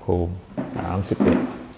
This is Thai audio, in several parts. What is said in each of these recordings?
ภูมิ31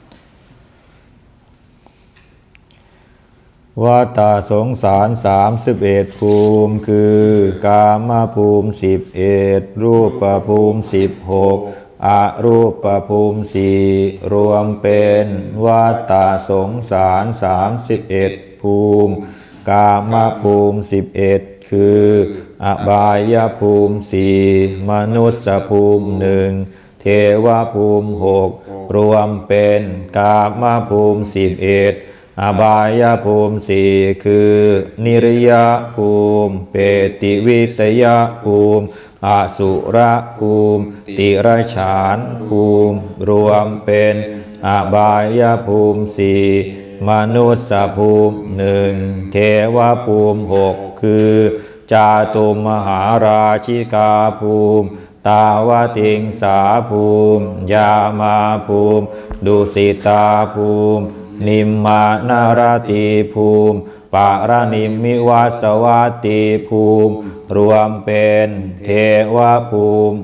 วัฏฏะสงสาร31ภูมิคือกามภูมิ11รูปภูมิ16อรูปภูมิ4รวมเป็นวัฏฏะสงสาร31ภูมิกามภูมิ11คืออบายภูมิ4มนุสสภูมิ1เทวภูมิ6รวมเป็นกามภูมิ11อบายภูมิ4คือนิริยภูมิเปติวิสยภูมิอสุรภูมิติรฉานภูมิรวมเป็นอบายภูมิ4มนุสสภูมิ1เทวภูมิ6คือจาตุมหาราชิกาภูมิตาวติงสาภูมิยามาภูมิดุสิตาภูมินิมมานารติภูมิปารณิมมิวาสวัตติภูมิรวมเป็นเทวภูมิ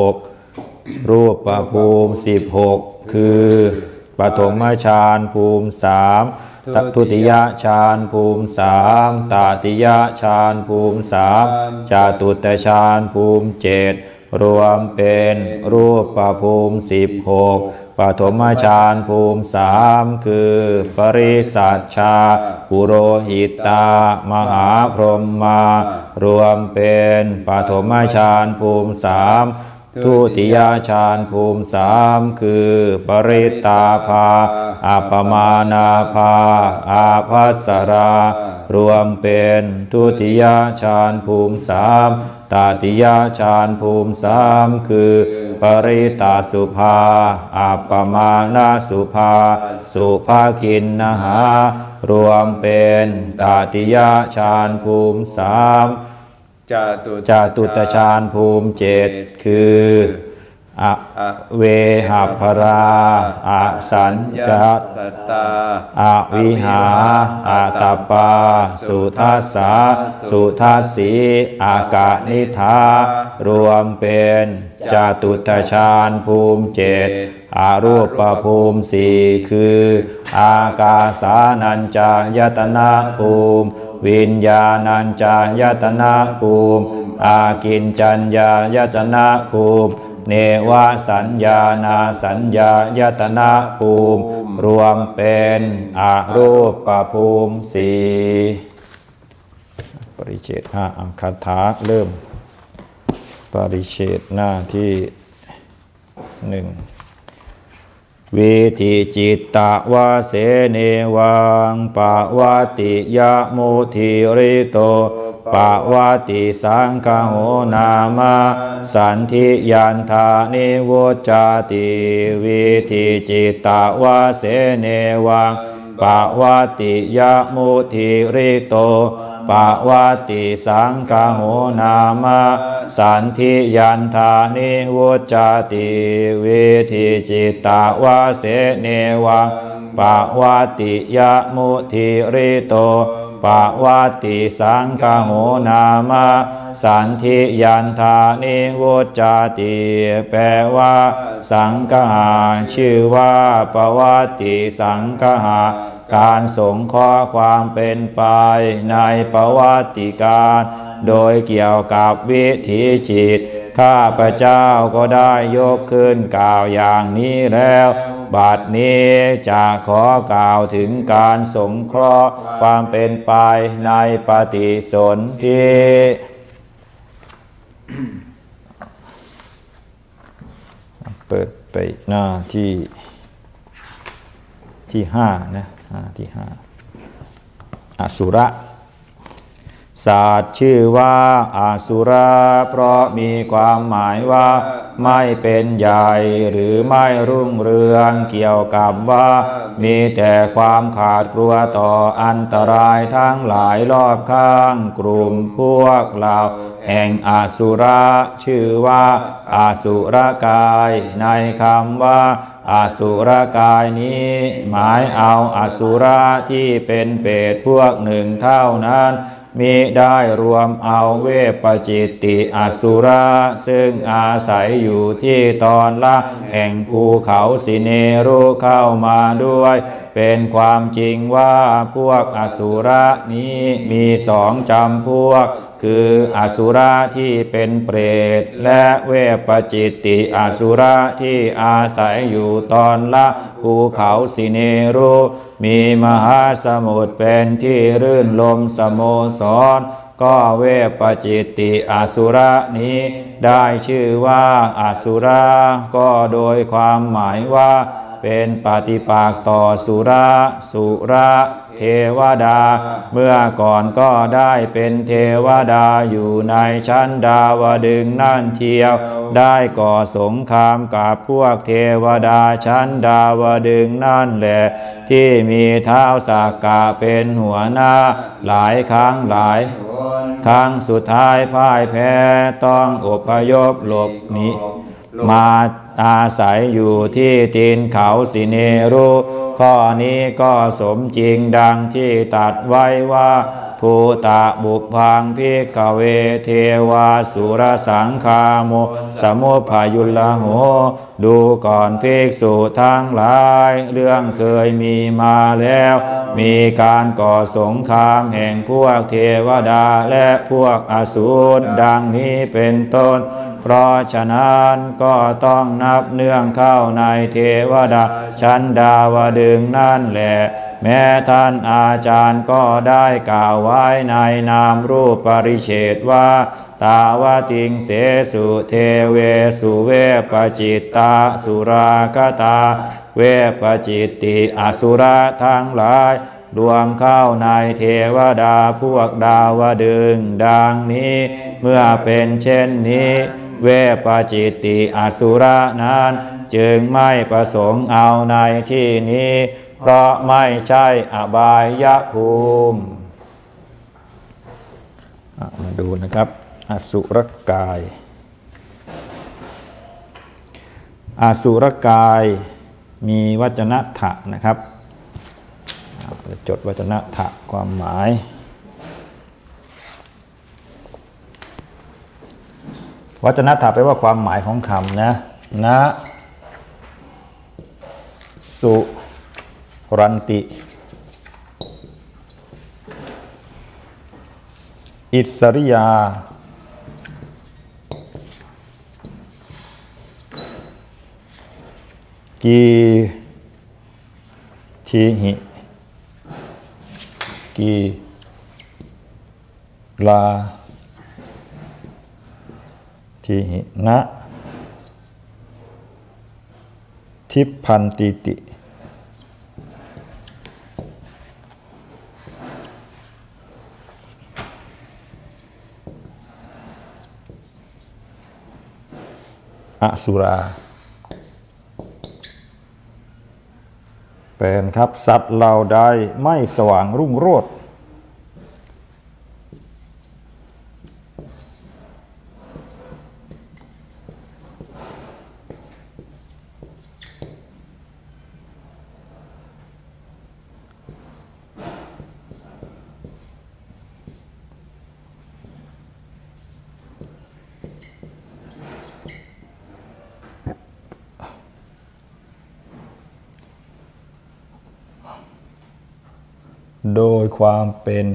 6รูปภูมิ16คือปฐมฌานภูมิ3ทุติยฌานภูมิ3ตติยฌานภูมิ3จตุตฌานภูมิ7รวมเป็นรูปภูมิ16ปฐมฌานภูมิ3คือปริสัชชาปุโรหิตามหาพรหมารวมเป็นปฐมฌานภูมิ3ทุติยฌานภูมิ3คือปริตาภาอัปปมานาภาอาภัสสรารวมเป็นทุติยฌานภูมิ3ตติยฌานภูมิ3คือปริตาสุภาอัปปมานาสุภาสุภากินนหารวมเป็นตติยฌานภูมิ3จตุตฌานภูมิ7คือเวหัพราอสัญญาอวิหาอาตาปาสุทัสสาสุทัสสีอากานิธารวมเป็นจตุตฌานภูมิ7อรูปภูมิ4คืออากาสานัญจายตนะภูมิวิญญาณัญจายตนะภูมิอากินจัญญายตนะภูมิเนวสัญญานาสัญญายตนะภูมิรวมเป็นอรูปภูมิ4ปริเฉด5อังคถาเริ่มปริเฉดหน้าที่1วิธิจิตตวาเสเนวังปวติยมุทิริโตปวติสังฆโหนามะสันทิยันธานิโวจาติวิธิจิตตวาเสเนวังปวติยมุทิริโตปวติสังฆโหนามะสันทิยันธานิโวจาติวิธิจิตตวาเสเนวังปวติยมุทิริโตปวติสังฆโหนามะสันทิยันธานิโวจาติแปลว่าสังฆะชื่อว่าปวติสังฆะการสงเคราะห์ความเป็นไปในประวัติการโดยเกี่ยวกับวิถีจิตข้าพเจ้าก็ได้ยกขึ้นกล่าวอย่างนี้แล้วบัดนี้จะขอกล่าวถึงการสงเคราะห์ความเป็นไปในปฏิสนธิเปิดไปหน้าที่5นะที่5อสุรศาสตร์ชื่อว่าอสุรเพราะมีความหมายว่าไม่เป็นใหญ่หรือไม่รุ่งเรืองเกี่ยวกับว่ามีแต่ความขาดกลัวต่ออันตรายทั้งหลายรอบข้างกลุ่มพวกเราแห่งอสุรชื่อว่าอสุรกายในคำว่าอสุรกายนี้หมายเอาอสุรที่เป็นเปรตพวกหนึ่งเท่านั้นมิได้รวมเอาเวปจิตติอสุราซึ่งอาศัยอยู่ที่ตอนล่างแห่งภูเขาสิเนรุเข้ามาด้วยเป็นความจริงว่าพวกอสุระนี้มีสองจำพวกคืออสุระที่เป็นเปรตและเวปจิตติอสุระที่อาศัยอยู่ตอนละภูเขาสิเนรุมีมหาสมุทรเป็นที่รื่นลมสโมสรก็เวปจิตติอสุระนี้ได้ชื่อว่าอสุราก็โดยความหมายว่าเป็นปฏิปักษ์ต่อสุระเทวดาเมื่อก่อนก็ได้เป็นเทวดาอยู่ในชั้นดาวดึงส์นั่นเทียวได้ก่อสงครามกับพวกเทวดาชั้นดาวดึงส์นั่นแหละที่มีท้าวสักกะเป็นหัวหน้าหลายครั้งสุดท้ายพ่ายแพ้ต้องอพยพหลบหนีมาอาศัยอยู่ที่ตีนเขาสิเนรุข้อนี้ก็สมจริงดังที่ตรัสไว้ว่าภูตะบุพพังภิกขเวเทวาสุรสังคาโมสมุพายุลโหดูก่อนภิกษุทั้งหลายเรื่องเคยมีมาแล้วมีการก่อสงครามแห่งพวกเทวดาและพวกอสูรดังนี้เป็นต้นเพราะฉะนั้นก็ต้องนับเนื่องเข้าในเทวดาชั้นดาวดึงส์นั่นแหละแม้ท่านอาจารย์ก็ได้กล่าวไว้ในนามรูปปริเฉดว่าตาวติงเสสุเทเวสุเวปจิตตาสุราคตาเวปจิตติอสุระทั้งหลายรวมเข้าในเทวดาพวกดาวดึงส์ดังนี้เมื่อเป็นเช่นนี้เวปจิตติอสุระนั้นจึงไม่ประสงค์เอาในที่นี้เพราะไม่ใช่อบายภูมิมาดูนะครับอสุรกายอสุรกายมีวจนะถะนะครับจดวจนะถะความหมายวจนะถะแปลว่าความหมายของคำนะสุรันติอิสริยากีทีหิกีลาทีหินะทิพพันติติอสุราเป็นครับสัตว์เหล่าใดไม่สว่างรุ่งโรจน์โดยความเป็น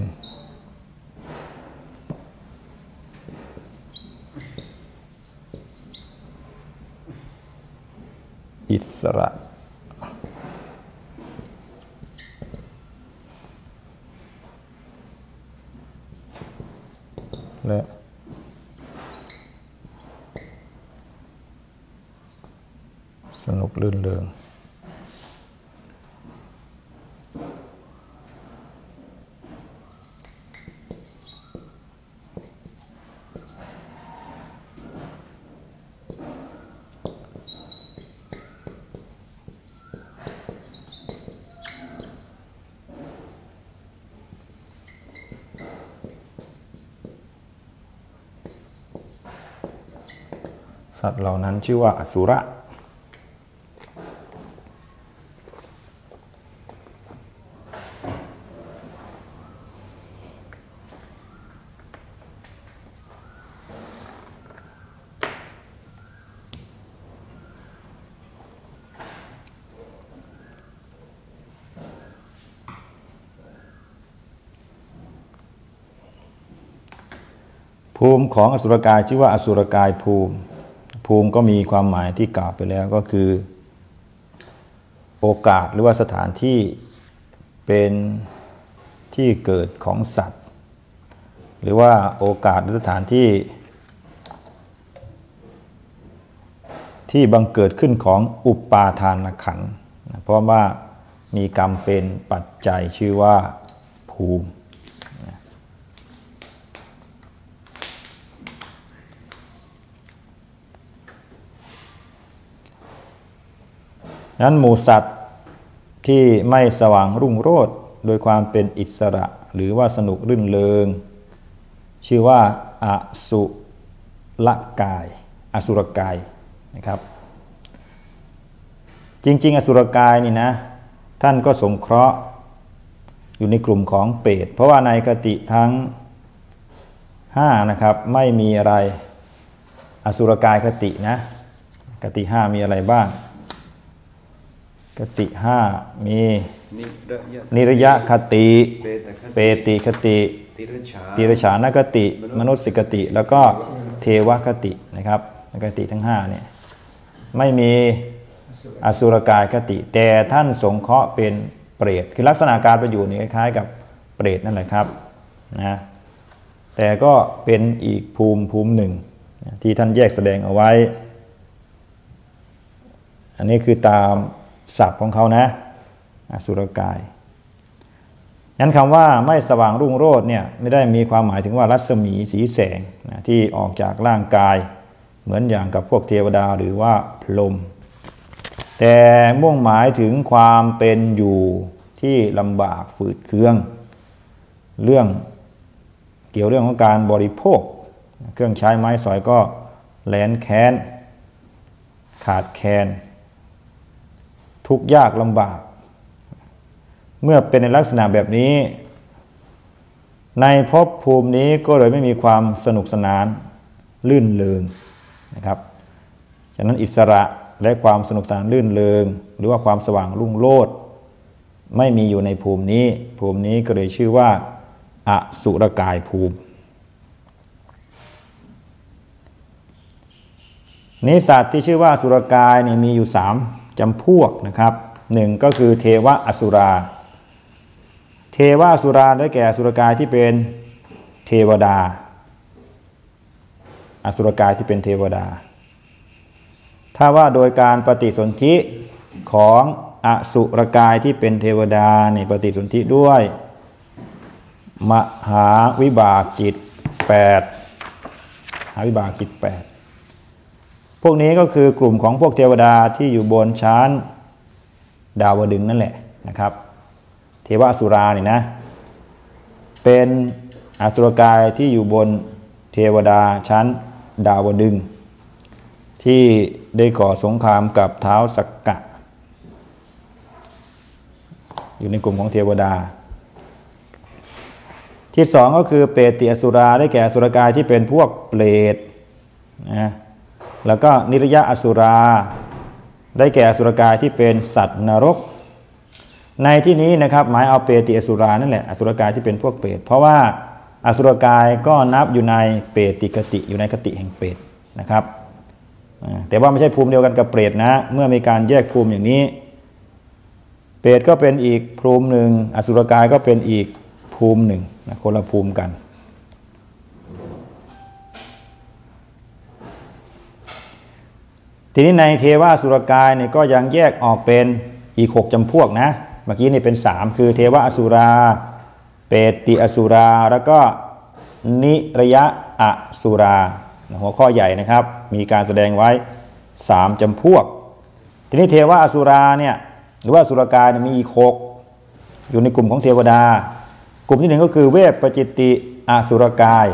อิสระและสนุกลื่นเริงสัตว์เหล่านั้นชื่อว่าอสุระภูมิของอสุรกายชื่อว่าอสุรกายภูมิภูมิก็มีความหมายที่กล่าวไปแล้วก็คือโอกาสหรือว่าสถานที่เป็นที่เกิดของสัตว์หรือว่าโอกาสหรือสถานที่บังเกิดขึ้นของอุปาทานขันธ์เพราะว่ามีกรรมเป็นปัจจัยชื่อว่าภูมินั้นหมู่สัตว์ที่ไม่สว่างรุ่งโรจน์โดยความเป็นอิสระหรือว่าสนุกรื่นเริงชื่อว่าอสุรกายอสุรกายนะครับจริงๆอสุรกายนี่นะท่านก็สงเคราะห์อยู่ในกลุ่มของเปรตเพราะว่าในคติทั้ง5นะครับไม่มีอะไรอสุรกายคตินะคติ5มีอะไรบ้างคติ5มีนิรยคติเปติคติติรฉานคติมนุษสิกติแล้วก็เทวคตินะครับคติทั้ง5เนี่ยไม่มีอสุรกายคติแต่ท่านสงเคราะห์เป็นเปรตคือลักษณะการประอยู่นี่คล้ายๆกับเปรตนั่นแหละครับนะแต่ก็เป็นอีกภูมิหนึ่งที่ท่านแยกแสดงเอาไว้อันนี้คือตามศัพท์ของเขานะอสุรกายงั้นคำว่าไม่สว่างรุ่งโรจน์เนี่ยไม่ได้มีความหมายถึงว่ารัศมีสีแสงนะที่ออกจากร่างกายเหมือนอย่างกับพวกเทวดาหรือว่าพรหมแต่มุ่งหมายถึงความเป็นอยู่ที่ลำบากฝืดเคืองเรื่องของการบริโภคเครื่องใช้ไม้สอยก็แหลนแค้นขาดแคลนทุกข์ยากลำบากเมื่อเป็นในลักษณะแบบนี้ในภพภูมินี้ก็เลยไม่มีความสนุกสนานลื่นเริงนะครับฉะนั้นอิสระและความสนุกสนานลื่นเริงหรือว่าความสว่างรุ่งโรจน์ไม่มีอยู่ในภูมินี้ก็เลยชื่อว่าอสุรกายภูมินิสัตว์ที่ชื่อว่าอสุรกายนี่มีอยู่3จำพวกนะครับ1ก็คือเทวอสุราเทวอสุราได้แก่อสุรกายที่เป็นเทวดาอสุรกายที่เป็นเทวดาถ้าว่าโดยการปฏิสนธิของอสุรกายที่เป็นเทวดานี่ปฏิสนธิด้วยมหาวิบากจิต8มหาวิบากจิต8พวกนี้ก็คือกลุ่มของพวกเทวดาที่อยู่บนชั้นดาวดึงส์นั่นแหละนะครับเทวอสุรานี่นะเป็นอสุรกายที่อยู่บนเทวดาชั้นดาวดึงส์ที่ได้ก่อสงครามกับท้าวสักกะอยู่ในกลุ่มของเทวดาที่2ก็คือเปติอสุราได้แก่อสุรกายที่เป็นพวกเปรตนะแล้วก็นิรยอสุราได้แก่อสุรกายที่เป็นสัตว์นรกในที่นี้นะครับหมายเอาเปติอสุรานั่นแหละอสุรกายที่เป็นพวกเปรตเพราะว่าอสุรกายก็นับอยู่ในเปติคติอยู่ในคติแห่งเปรตนะครับแต่ว่าไม่ใช่ภูมิเดียวกันกับเปรตนะเมื่อมีการแยกภูมิอย่างนี้เปรตก็เป็นอีกภูมิหนึ่งอสุรกายก็เป็นอีกภูมิหนึ่งนะคนละภูมิกันทีนี้ในเทวอสุรกายเนี่ยก็ยังแยกออกเป็นอีก6จำพวกนะเมื่อกี้นี่เป็น3คือเทวอสุราเปติอสุราแล้วก็นิรยอสุราหัวข้อใหญ่นะครับมีการแสดงไว้3จำพวกทีนี้เทวอสุราเนี่ยหรือว่าอสุรกายเนี่ยมีอีก6อยู่ในกลุ่มของเทวดากลุ่มที่1ก็คือเวปปจิตติอสุรกาย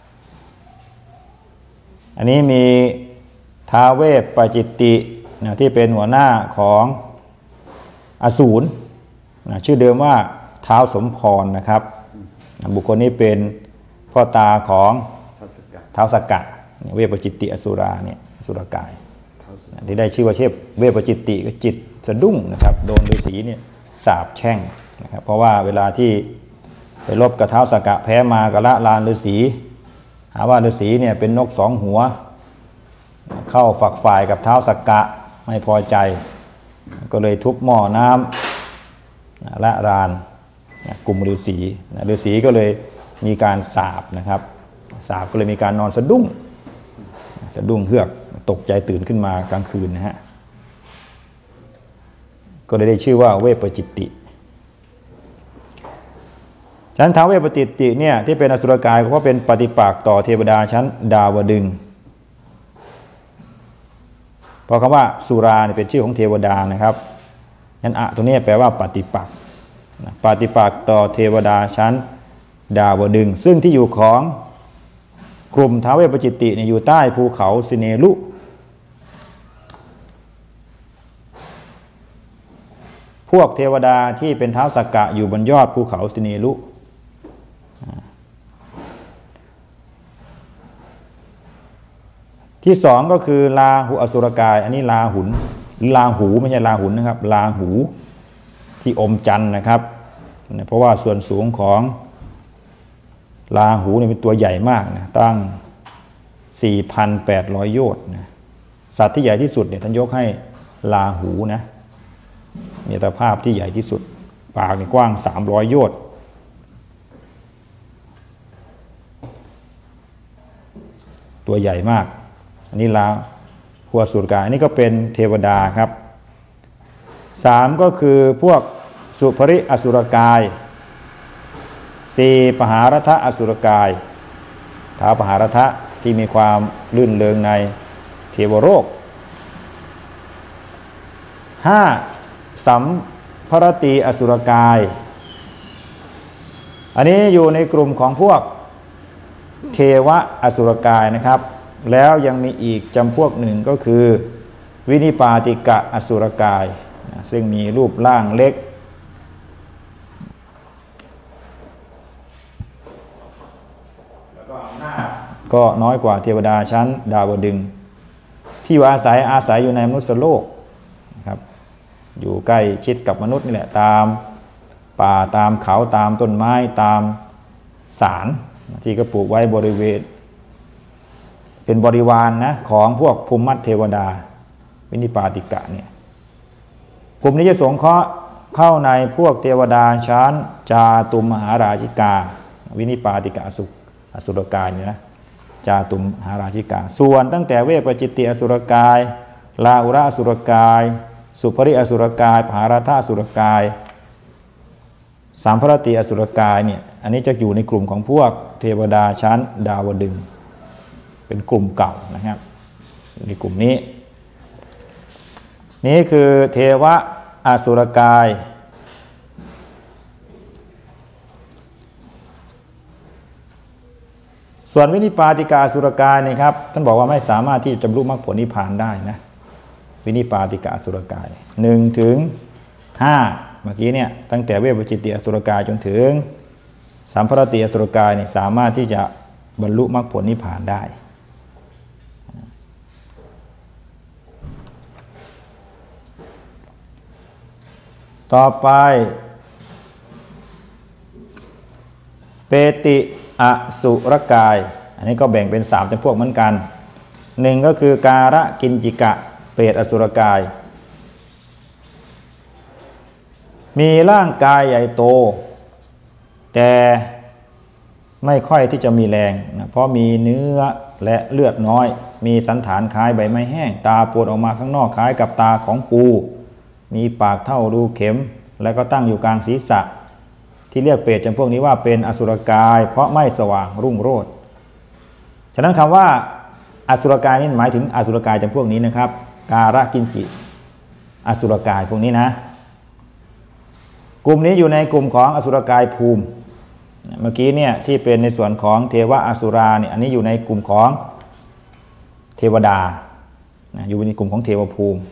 อันนี้มีท้าวเวปปจิตติที่เป็นหัวหน้าของอสูรชื่อเดิมว่าท้าวสมพรนะครับบุคคลนี้เป็นพ่อตาของท้าวสักกะเวปปจิตติอสุราเนี่ยอสุรกายที่ได้ชื่อว่าเทพเวปปจิตติก็จิตสะดุ้งนะครับโดนฤาษีเนี่ยสาปแช่งนะครับเพราะว่าเวลาที่ไปรบกับท้าวสักกะแพ้มาก็ละลานฤาษีหาว่าฤาษีเนี่ยเป็นนกสองหัวเข้าฝักฝ่ายกับท้าวสักกะไม่พอใจก็เลยทุบหม้อน้ำละรานกลุ่มฤาษีก็เลยมีการสาปนะครับสาปก็เลยมีการนอนสะดุ้งเฮือกตกใจตื่นขึ้นมากลางคืนนะฮะก็เลยได้ชื่อว่าเวปจิตติชั้นท้าวเวปจิตติเนี่ยที่เป็นอสุรกายเพราะเป็นปฏิปักษ์ต่อเทวดาชั้นดาวดึงส์เพราะคำว่าสุราเนี่ยเป็นชื่อของเทวดานะครับนั้นอะตัวนี้แปลว่าปฏิปักษ์ต่อเทวดาชั้นดาวดึงส์ซึ่งที่อยู่ของกลุ่มท้าวเวปจิตติเนี่ยอยู่ใต้ภูเขาสิเนลุพวกเทวดาที่เป็นท้าวสักกะอยู่บนยอดภูเขาสิเนลุที่สองก็คือลาหุอสุรกายอันนี้ลาหุนลาหูไม่ใช่ลาหุนนะครับลาหูที่อมจันทร์นะครับเพราะว่าส่วนสูงของลาหูเนี่ยเป็นตัวใหญ่มากนะตั้ง 4,800 โยชน์นะสัตว์ที่ใหญ่ที่สุดเนี่ยท่านยกให้ลาหูนะเนี่ยตภาพที่ใหญ่ที่สุดปากนี่กว้าง300 โยชน์ตัวใหญ่มากอันนี้ลาหัวสุรกายอันนี้ก็เป็นเทวดาครับ3ก็คือพวกสุภริอสุรกาย4ปหารัฐอสุรกายท้าวปหารัฐที่มีความลื่นเริงในเทวโลก5สัมภรตีอสุรกายอันนี้อยู่ในกลุ่มของพวกเทวะอสุรกายนะครับแล้วยังมีอีกจำพวกหนึ่งก็คือวินิปาติกะอสุรกายซึ่งมีรูปร่างเล็กแล้วก็อำนาจก็น้อยกว่าเทวดาชั้นดาวดึงส์ที่อยู่อาศัยอยู่ในมนุษย์โลกนะครับอยู่ใกล้ชิดกับมนุษย์นี่แหละตามป่าตามเขาตามต้นไม้ตามสารที่ก็ปลูกไว้บริเวณเป็นบริวารนะของพวกภูมิมัตเทวดาวินิปาติกะเนี่ยกลุ่มนี้จะสงเคราะห์เข้าในพวกเทวดาชั้นจาตุมหาราชิกาวินิปาติกะอสุรกายเนี่ยนะจาตุมหาราชิกาส่วนตั้งแต่เวปจิตติอสุรกายลาหุระอสุรกายสุภริอสุรกายปหารัฐอสุรกายสามภรติอสุรกายเนี่ยอันนี้จะอยู่ในกลุ่มของพวกเทวดาชั้นดาวดึงส์เป็นกลุ่มเก่านะครับในกลุ่มนี้นี่คือเทวะอสุรกายส่วนวินิปาติกาอสุรกายนี่ครับท่านบอกว่าไม่สามารถที่จะบรรลุมรรคผลนิพพานได้นะวินิปาติกาอสุรกาย1 ถึง 5เมื่อกี้เนี่ยตั้งแต่เวปจิตติอสุรกายจนถึงสัมภรติอสุรกายเนี่ยสามารถที่จะบรรลุมรรคผลนิพพานได้ต่อไปเปติอสุรกายอันนี้ก็แบ่งเป็น3จำพวกเหมือนกัน1ก็คือการะกินจิกะเปรตอสุรกายมีร่างกายใหญ่โตแต่ไม่ค่อยที่จะมีแรงนะเพราะมีเนื้อและเลือดน้อยมีสันฐานคล้ายใบไม้แห้งตาปูดออกมาข้างนอกคล้ายกับตาของปูมีปากเท่ารูเข็มและก็ตั้งอยู่กลางศีรษะที่เรียกเปรตจำพวกนี้ว่าเป็นอสุรกายเพราะไม่สว่างรุ่งโรจน์ฉะนั้นคำว่าอสุรกายนี่หมายถึงอสุรกายจำพวกนี้นะครับการะกินจิอสุรกายพวกนี้นะกลุ่มนี้อยู่ในกลุ่มของอสุรกายภูมิเมื่อกี้เนี่ยที่เป็นในส่วนของเทวะอสุราเนี่ยอันนี้อยู่ในกลุ่มของเทวดาอยู่ในกลุ่มของเทวภูมิ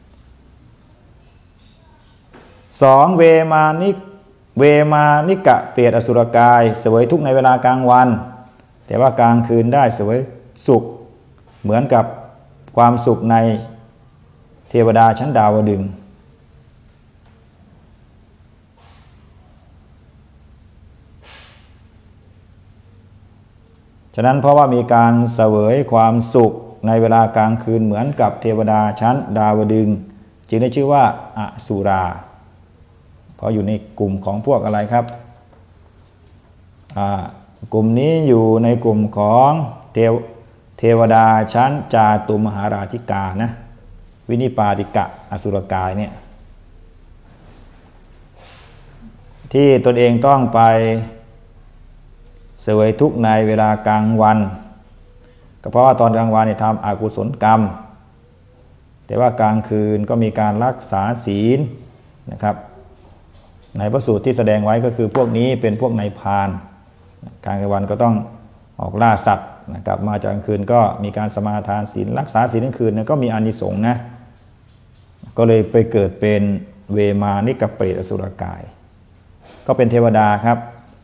2เวมานิกะเปรตอสุรกายเสวยทุกข์ในเวลากลางวันแต่ว่ากลางคืนได้เสวยสุขเหมือนกับความสุขในเทวดาชั้นดาวดึงส์ฉะนั้นเพราะว่ามีการเสวยความสุขในเวลากลางคืนเหมือนกับเทวดาชั้นดาวดึงส์จึงได้ชื่อว่าอสุราเพราะอยู่ในกลุ่มของพวกอะไรครับกลุ่มนี้อยู่ในกลุ่มของเทวดาชั้นจาตุมหาราชิกานะวินิปาติกะอสุรกายเนี่ยที่ตนเองต้องไปเสวยทุกข์ในเวลากลางวันก็เพราะว่าตอนกลางวันเนี่ยทำอกุศลกรรมแต่ว่ากลางคืนก็มีการรักษาศีลนะครับในพระสูตรที่แสดงไว้ก็คือพวกนี้เป็นพวกนายพรานกลางวันก็ต้องออกล่าสัตว์นะครับมาจากกลางคืนก็มีการสมาทานศีลรักษาศีลกลางคืนนะก็มีอานิสงส์นะก็เลยไปเกิดเป็นเวมานิกเปรตอสุรกายก็เป็นเทวดาครับ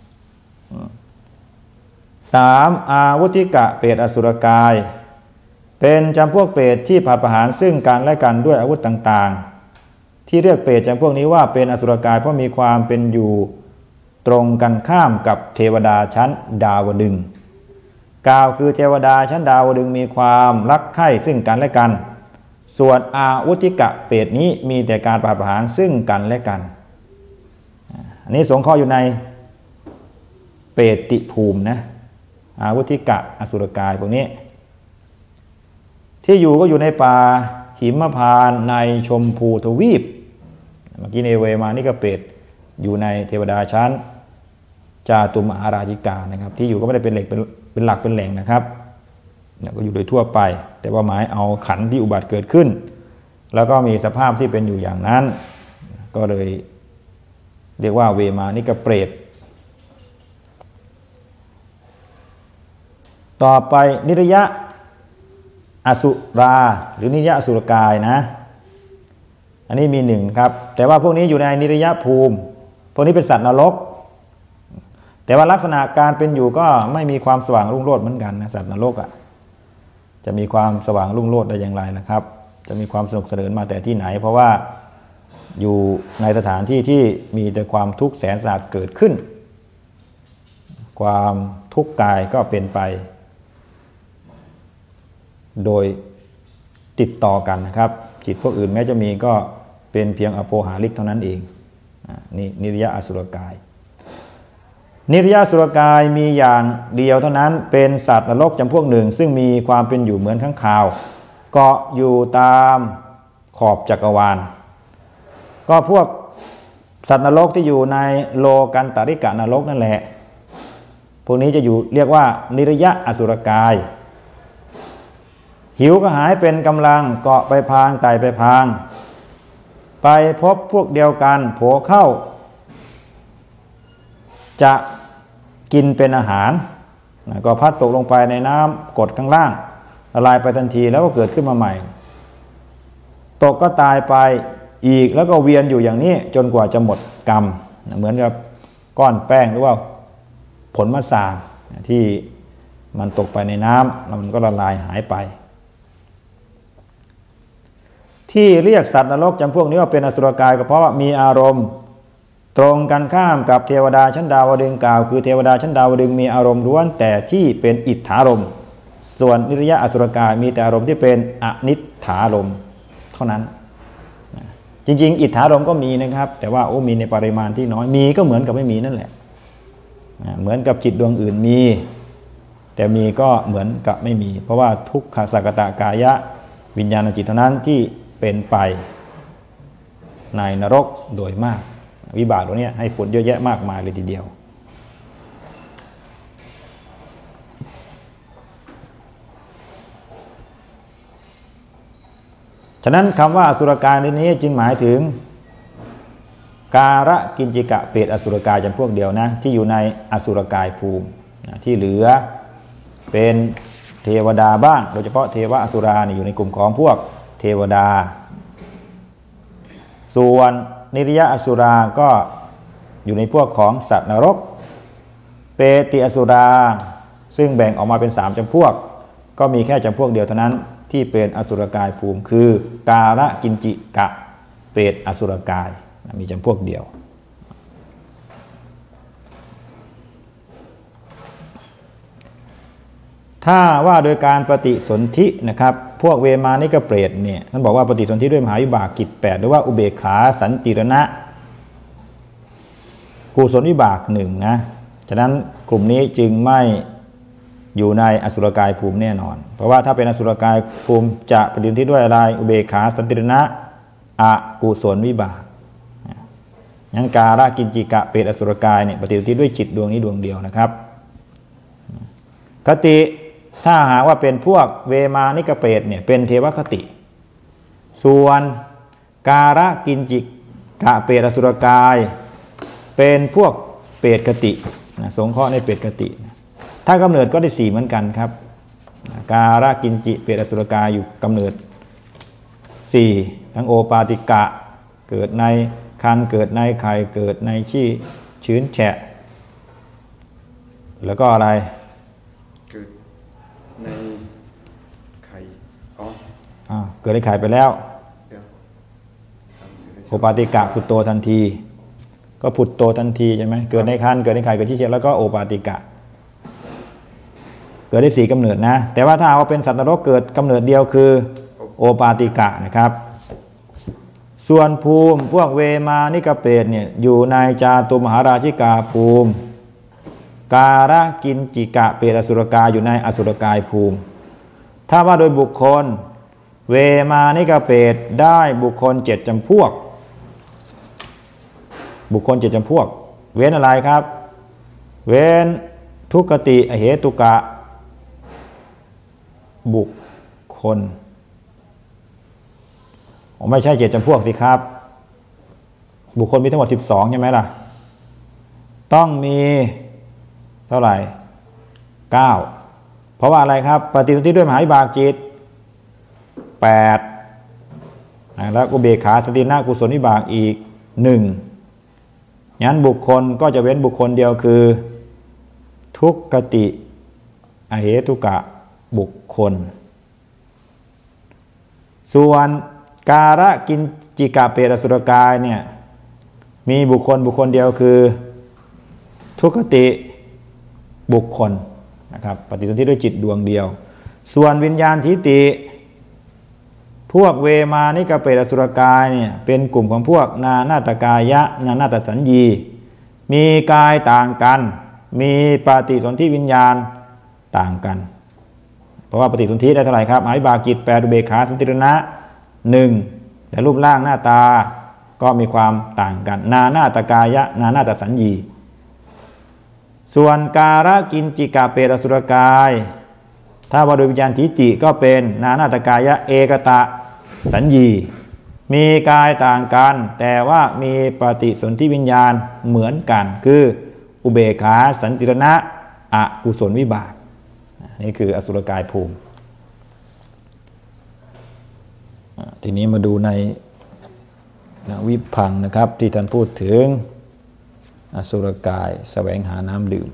3อาวุธิกะเปรตอสุรกายเป็นจำพวกเปรตที่ผัดประหารซึ่งกันและกันด้วยอาวุธต่างๆที่เรียกเปรตจำพวกนี้ว่าเป็นอสุรกายเพราะมีความเป็นอยู่ตรงกันข้ามกับเทวดาชั้นดาวดึงส์กล่าวคือเทวดาชั้นดาวดึงส์มีความรักใคร่ซึ่งกันและกันส่วนอาวุธิกะเปรตนี้มีแต่การผัดประหารซึ่งกันและกันอันนี้สงเคราะห์อยู่ในเปรติภูมินะอาวุธิกะอสุรกายพวกนี้ที่อยู่ก็อยู่ในป่าหิมพานต์ในชมพูทวีปเมื่อกี้ในเวมานี่ก็เปรตอยู่ในเทวดาชั้นจาตุมหาราชิกานะครับที่อยู่ก็ไม่ได้เป็นหลักเป็นแหล่งนะครับก็อยู่โดยทั่วไปแต่ว่าหมายเอาขันธ์ที่อุบัติเกิดขึ้นแล้วก็มีสภาพที่เป็นอยู่อย่างนั้นก็เลยเรียกว่าเวมานิกเปรตต่อไปนิรยะอสุราหรือนิรยะอสุรกายนะอันนี้มี1ครับแต่ว่าพวกนี้อยู่ในนิรยะภูมิพวกนี้เป็นสัตว์นรกแต่ว่าลักษณะการเป็นอยู่ก็ไม่มีความสว่างรุ่งโรจน์เหมือนกันนะสัตว์นรกจะมีความสว่างรุ่งโรจน์ได้อย่างไรนะครับจะมีความสนุกสนานมาแต่ที่ไหนเพราะว่าอยู่ในสถานที่ที่มีแต่ความทุกข์แสนสาหัสเกิดขึ้นความทุกข์กายก็เป็นไปโดยติดต่อกันนะครับจิตพวกอื่นแม้จะมีก็เป็นเพียงอโปหาริกเท่านั้นเองนี่นิรยะอสุรกายนิรยะอสุรกายมีอย่างเดียวเท่านั้นเป็นสัตว์นรกจำพวกหนึ่งซึ่งมีความเป็นอยู่เหมือนข้างคาวเกาะอยู่ตามขอบจักรวาลก็พวกสัตว์นรกที่อยู่ในโลกันตริกะนรกนั่นแหละพวกนี้จะอยู่เรียกว่านิรยะอสุรกายหิวก็หายเป็นกำลังเกาะไปพางไต่ไปพางไปพบพวกเดียวกันโผเข้าจะกินเป็นอาหารก็พัดตกลงไปในน้ำกดข้างล่างละลายไปทันทีแล้วก็เกิดขึ้นมาใหม่ตกก็ตายไปอีกแล้วก็เวียนอยู่อย่างนี้จนกว่าจะหมดกรรมเหมือนกับก้อนแป้งหรือว่าผลมะสางที่มันตกไปในน้ำแล้วมันก็ละลายหายไปที่เรียกสัตว์นรกจำพวกนี้ว่าเป็นอสุรกายก็เพราะว่ามีอารมณ์ตรงกันข้ามกับเทวดาชั้นดาวดึงส์กล่าวคือเทวดาชั้นดาวดึงส์มีอารมณ์ล้วนแต่ที่เป็นอิทธารมณ์ส่วนนิรยะอสุรกายมีแต่อารมณ์ที่เป็นอนิทธารมณ์เท่านั้นจริงๆอิทธารมณ์ก็มีนะครับแต่ว่ามีในปริมาณที่น้อยมีก็เหมือนกับไม่มีนั่นแหละเหมือนกับจิตดวงอื่นมีแต่มีก็เหมือนกับไม่มีเพราะว่าทุกขสักตากายะวิญญาณจิตเท่านั้นที่เป็นไปในนรกโดยมากวิบากตัวนี้ให้ผลเยอะแยะมากมายเลยทีเดียวฉะนั้นคำว่าอสุรกายในนี้จึงหมายถึงการะกินจิกะเปรตอสุรกายจำพวกเดียวนะที่อยู่ในอสุรกายภูมิที่เหลือเป็นเทวดาบ้างโดยเฉพาะเทวอสุรานี่อยู่ในกลุ่มของพวกเทวดาส่วนนิรยะอสุราก็อยู่ในพวกของสัตว์นรกเปติอสุราซึ่งแบ่งออกมาเป็น3จำพวกก็มีแค่จำพวกเดียวเท่านั้นที่เป็นอสุรกายภูมิคือการะกินจิกะเปรตอสุรกายมีจำพวกเดียวถ้าว่าโดยการปฏิสนธินะครับพวกเวมานิกเปรตเนี่ยท่านบอกว่าปฏิสนธิด้วยมหาวิบากกิจ8หรือว่าอุเบกขาสันติรณะกุศลวิบากหนึ่งนะฉะนั้นกลุ่มนี้จึงไม่อยู่ในอสุรกายภูมิแน่นอนเพราะว่าถ้าเป็นอสุรกายภูมิจะปฏิสนธิด้วยอะไรอุเบกขาสันติรณะอกุศลวิบากงั้นการกินจิกะเปรตอสุรกายเนี่ยปฏิสนธิด้วยจิตดวงนี้ดวงเดียวนะครับคติถ้าหากว่าเป็นพวกเวมานิกเปรตเนี่ยเป็นเทวคติส่วนการกินจิกะเปรตอสุรกายเป็นพวกเปรตคติสงเคราะห์ในเปรตคติถ้ากำเนิดก็ได้4เหมือนกันครับการกินจิเปรตอสุรกายอยู่กำเนิด4ทั้งโอปาติกะเกิดในคันเกิดในไข่เกิดในชี้ชื้นแฉะแล้วก็อะไรเกิดในไข่เกิดในไข่ไปแล้วโอปาติกะพุตโตทันทีก็พุตโตทันทีใช่ไหมเกิดในคันเกิดในไข่เกิดชี้แฉะแล้วก็โอปาติกะเกิดได้4กำเนิดนะแต่ว่าถ้าเอาเป็นสัตว์นรกเกิดกำเนิดเดียวคือโอปาติกะนะครับส่วนภูมิพวกเวมานิกเปรตเนี่ยอยู่ในจาตุมหาราชิกาภูมิการกินจิกะเปรตอสุรกายอยู่ในอสุรกายภูมิถ้าว่าโดยบุคคลเวมานิกเปรตได้บุคคล7จำพวกบุคคล7จำพวกเว้นอะไรครับเว้นทุกขติอเหตุกะบุคคลไม่ใช่7จำพวกสิครับบุคคลมีทั้งหมด12ใช่ไหมล่ะต้องมีเท่าไหร่9เพราะว่าอะไรครับปฏิสนธิด้วยมหาวิบากจิต8แล้วอุเบกขาสตินากุศลวิบากอีก1งั้นบุคคลก็จะเว้นบุคคลเดียวคือทุกขติอเหตุกะบุคคลส่วนการกินจิกะเปรตอสุรกายเนี่ยมีบุคคลเดียวคือทุกขติบุคคลนะครับปฏิสนธิด้วยจิตดวงเดียวส่วนวิญญาณทิฏฐิพวกเวมานิกเปรตอสุรกายเนี่ยเป็นกลุ่มของพวกนานาตกายะนานาตสัญญีมีกายต่างกันมีปฏิสนธิวิญญาณต่างกันเพราะว่าปฏิสนธิได้เท่าไหร่ครับมหาวิบากจิต8อุเบกขาสันติรณะ1แต่รูปร่างหน้าตาก็มีความต่างกันนานาตกายะนานาตสัญญีส่วนการกินจิกะเปรตอสุรกายถ้าว่าโดยวิญญาณทิฏฐิก็เป็นนานาตกายะเอกตะสัญญีมีกายต่างกันแต่ว่ามีปฏิสนธิวิญญาณเหมือนกันคืออุเบกขาสันติรณะอกุศลวิบากนี่คืออสุรกายภูมิทีนี้มาดูในวิพังค์นะครับที่ท่านพูดถึงอสุรกายแสวงหาน้ำดื่ม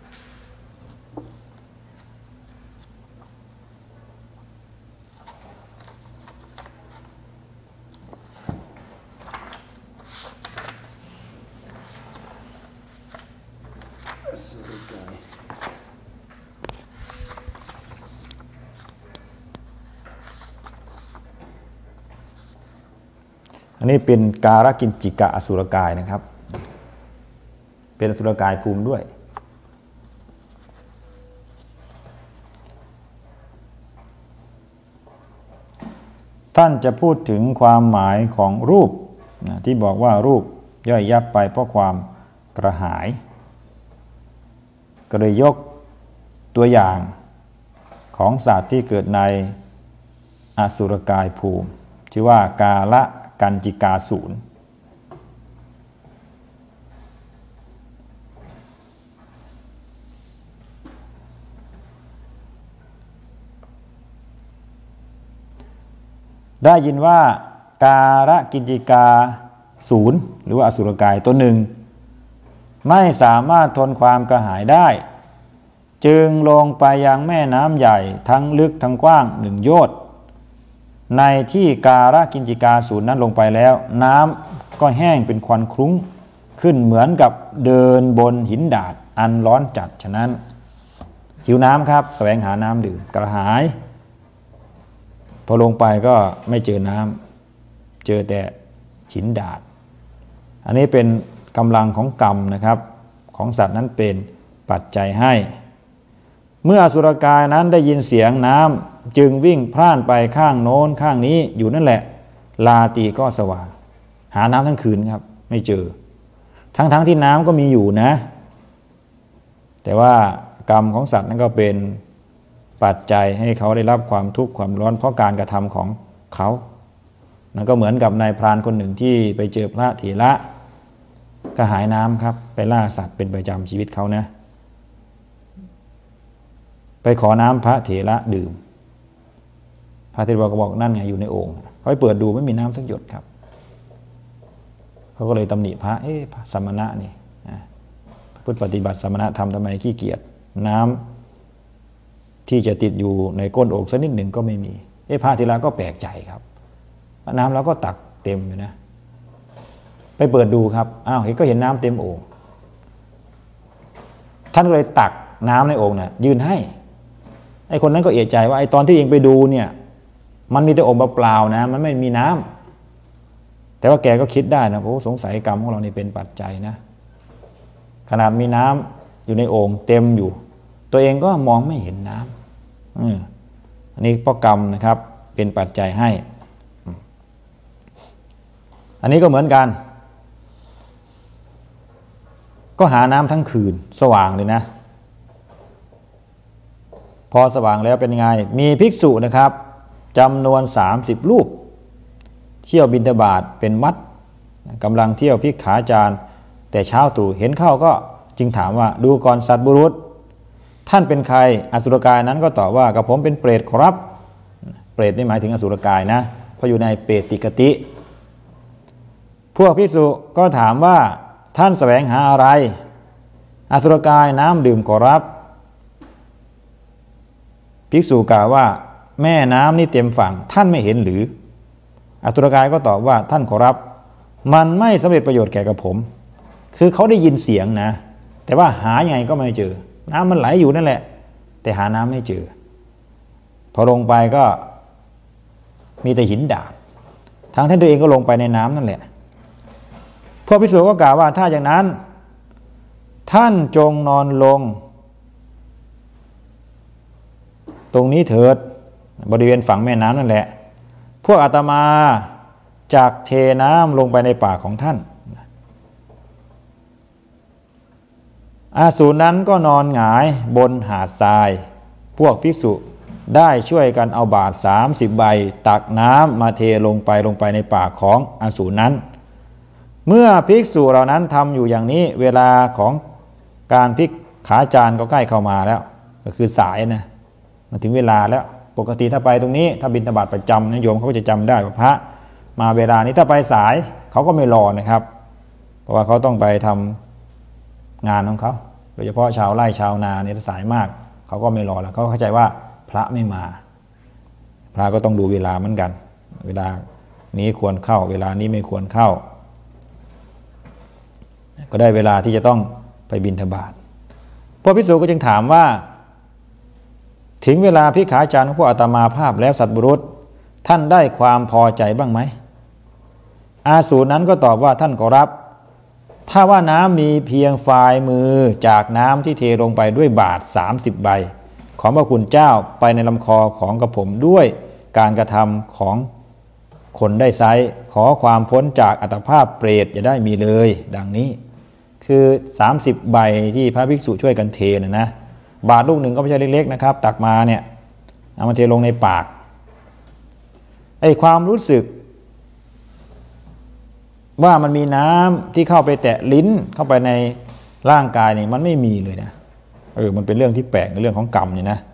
อันนี้เป็นการกินจิกะอสุรกายนะครับเป็นอสุรกายภูมิด้วยท่านจะพูดถึงความหมายของรูปที่บอกว่ารูปย่อยยับไปเพราะความกระหายก็เลยยกตัวอย่างของสัตว์ที่เกิดในอสุรกายภูมิชื่อว่ากาละกันจิกาสูรได้ยินว่าการกินจิกาสูรหรือว่าอสุรกายตัวหนึ่งไม่สามารถทนความกระหายได้จึงลงไปยังแม่น้ำใหญ่ทั้งลึกทั้งกว้าง1 โยชน์ในที่การกินจิกาสูรนั้นลงไปแล้วน้ำก็แห้งเป็นควันคลุ้งขึ้นเหมือนกับเดินบนหินดาดอันร้อนจัดฉะนั้นหิวน้ำครับแสวงหาน้ำดื่มกระหายพอลงไปก็ไม่เจอน้ำเจอแต่หินดาดอันนี้เป็นกำลังของกรรมนะครับของสัตว์นั้นเป็นปัจจัยให้เมื่ออสุรกายนั้นได้ยินเสียงน้ำจึงวิ่งพล่านไปข้างโน้นข้างนี้อยู่นั่นแหละลาตรีก็สว่างหาน้ำทั้งคืนครับไม่เจอทั้งที่น้ำก็มีอยู่นะแต่ว่ากรรมของสัตว์นั้นก็เป็นปัจจัยให้เขาได้รับความทุกข์ความร้อนเพราะการกระทำของเขานั่นก็เหมือนกับนายพรานคนหนึ่งที่ไปเจอพระเถระกระหายน้ำครับไปล่าสัตว์เป็นประจำชีวิตเขานะไปขอน้ำพระเถระดื่มพระเถระก็บอกนั่นไงอยู่ในโอ่งเขาไปเปิดดูไม่มีน้ำสักหยดครับเขาก็เลยตำหนิพระสมณะนี่พุทธปฏิบัติสมณธรรมทำไมขี้เกียจน้ำที่จะติดอยู่ในก้นโอ่งสักนิดหนึ่งก็ไม่มีพระเถระก็แปลกใจครับน้ำเราก็ตักเต็มอยู่นะไปเปิดดูครับเห็นน้ำเต็มโอ่งท่านก็เลยตักน้ำในโอ่งเนี่ยยืนให้ไอ้คนนั้นก็เอะใจว่าไอ้ตอนที่เองไปดูเนี่ยมันมีแต่โอ่งเปล่าๆนะมันไม่มีน้ำแต่ว่าแกก็คิดได้นะโอ้สงสัยกรรมของเรานี่เป็นปัจจัยนะขนาดมีน้ำอยู่ในโอ่งเต็มอยู่ตัวเองก็มองไม่เห็นน้ำอันนี้เพราะกรรมนะครับเป็นปัจจัยให้อันนี้ก็เหมือนกันก็หาน้ำทั้งคืนสว่างเลยนะพอสว่างแล้วเป็นไงมีภิกษุนะครับจำนวน30รูปเที่ยวบิณฑบาตเป็นวัดกำลังเที่ยวภิกขาจารย์แต่เช้าตรู่เห็นเข้าก็จึงถามว่าดูก่อนสัตบุรุษท่านเป็นใครอสุรกายนั้นก็ตอบว่ากับผมเป็นเปรตขอรับเปรตนี่หมายถึงอสุรกายนะเพราะอยู่ในเปรติกติพวกภิกษุก็ถามว่าท่านแสวงหาอะไรอสุรกายน้ำดื่มขอรับภิกษุกล่าวว่าแม่น้ำนี่เต็มฝั่งท่านไม่เห็นหรืออสุรกายก็ตอบว่าท่านขอรับมันไม่สำเร็จประโยชน์แก่กับผมคือเขาได้ยินเสียงนะแต่ว่าหายังไงก็ไม่เจอน้ำมันไหลอยู่นั่นแหละแต่หาน้ำไม่เจอพอลงไปก็มีแต่หินดาบท่านตัวเองก็ลงไปในน้ำนั่นแหละพวกภิกษุก็กล่าวว่าถ้าอย่างนั้นท่านจงนอนลงตรงนี้เถิดบริเวณฝั่งแม่น้ำนั่นแหละพวกอาตมาจากเทน้ำลงไปในปากของท่านอสูรนั้นก็นอนหงายบนหาดทรายพวกภิกษุได้ช่วยกันเอาบาตร30 ใบตักน้ำมาเทลงไปในปากของอสูรนั้นเมื่อภิกษุเหล่านั้นทำอยู่อย่างนี้เวลาของการภิกขาจารย์ก็ใกล้เข้ามาแล้วก็คือสายนะมาถึงเวลาแล้วปกติถ้าไปตรงนี้ถ้าบิณฑบาตประจำนะโยมเขาก็จะจำได้ว่าพระมาเวลานี้ถ้าไปสายเขาก็ไม่รอนะครับเพราะว่าเขาต้องไปทำงานของเขาโดยเฉพาะชาวไร่ชาวนาเนี่ยสายมากเขาก็ไม่รอแล้วเขาเข้าใจว่าพระไม่มาพระก็ต้องดูเวลาเหมือนกันเวลานี้ควรเข้าเวลานี้ไม่ควรเข้าก็ได้เวลาที่จะต้องไปบิณฑบาตพวกภิกษุก็จึงถามว่าถึงเวลาภิกขาจารย์ของพวกอาตมาภาพแล้วสัตบุรุษท่านได้ความพอใจบ้างไหมอาสูรนั้นก็ตอบว่าท่านขอรับถ้าว่าน้ำมีเพียงฝ่ายมือจากน้ำที่เทลงไปด้วยบาตร30 ใบของพระคุณเจ้าไปในลำคอของกระผมด้วยการกระทำของคนได้ไซร้ขอความพ้นจากอัตภาพเปรตอย่าได้มีเลยดังนี้คือ30 ใบที่พระภิกษุช่วยกันเทนะบาตรลูกหนึ่งก็ไม่ใช่เล็กๆนะครับตักมาเนี่ยเอามาเทลงในปากไอ้ความรู้สึกว่ามันมีน้ำที่เข้าไปแตะลิ้นเข้าไปในร่างกายนี่มันไม่มีเลยนะมันเป็นเรื่องที่แปลกในเรื่องของกรรมนี่นะ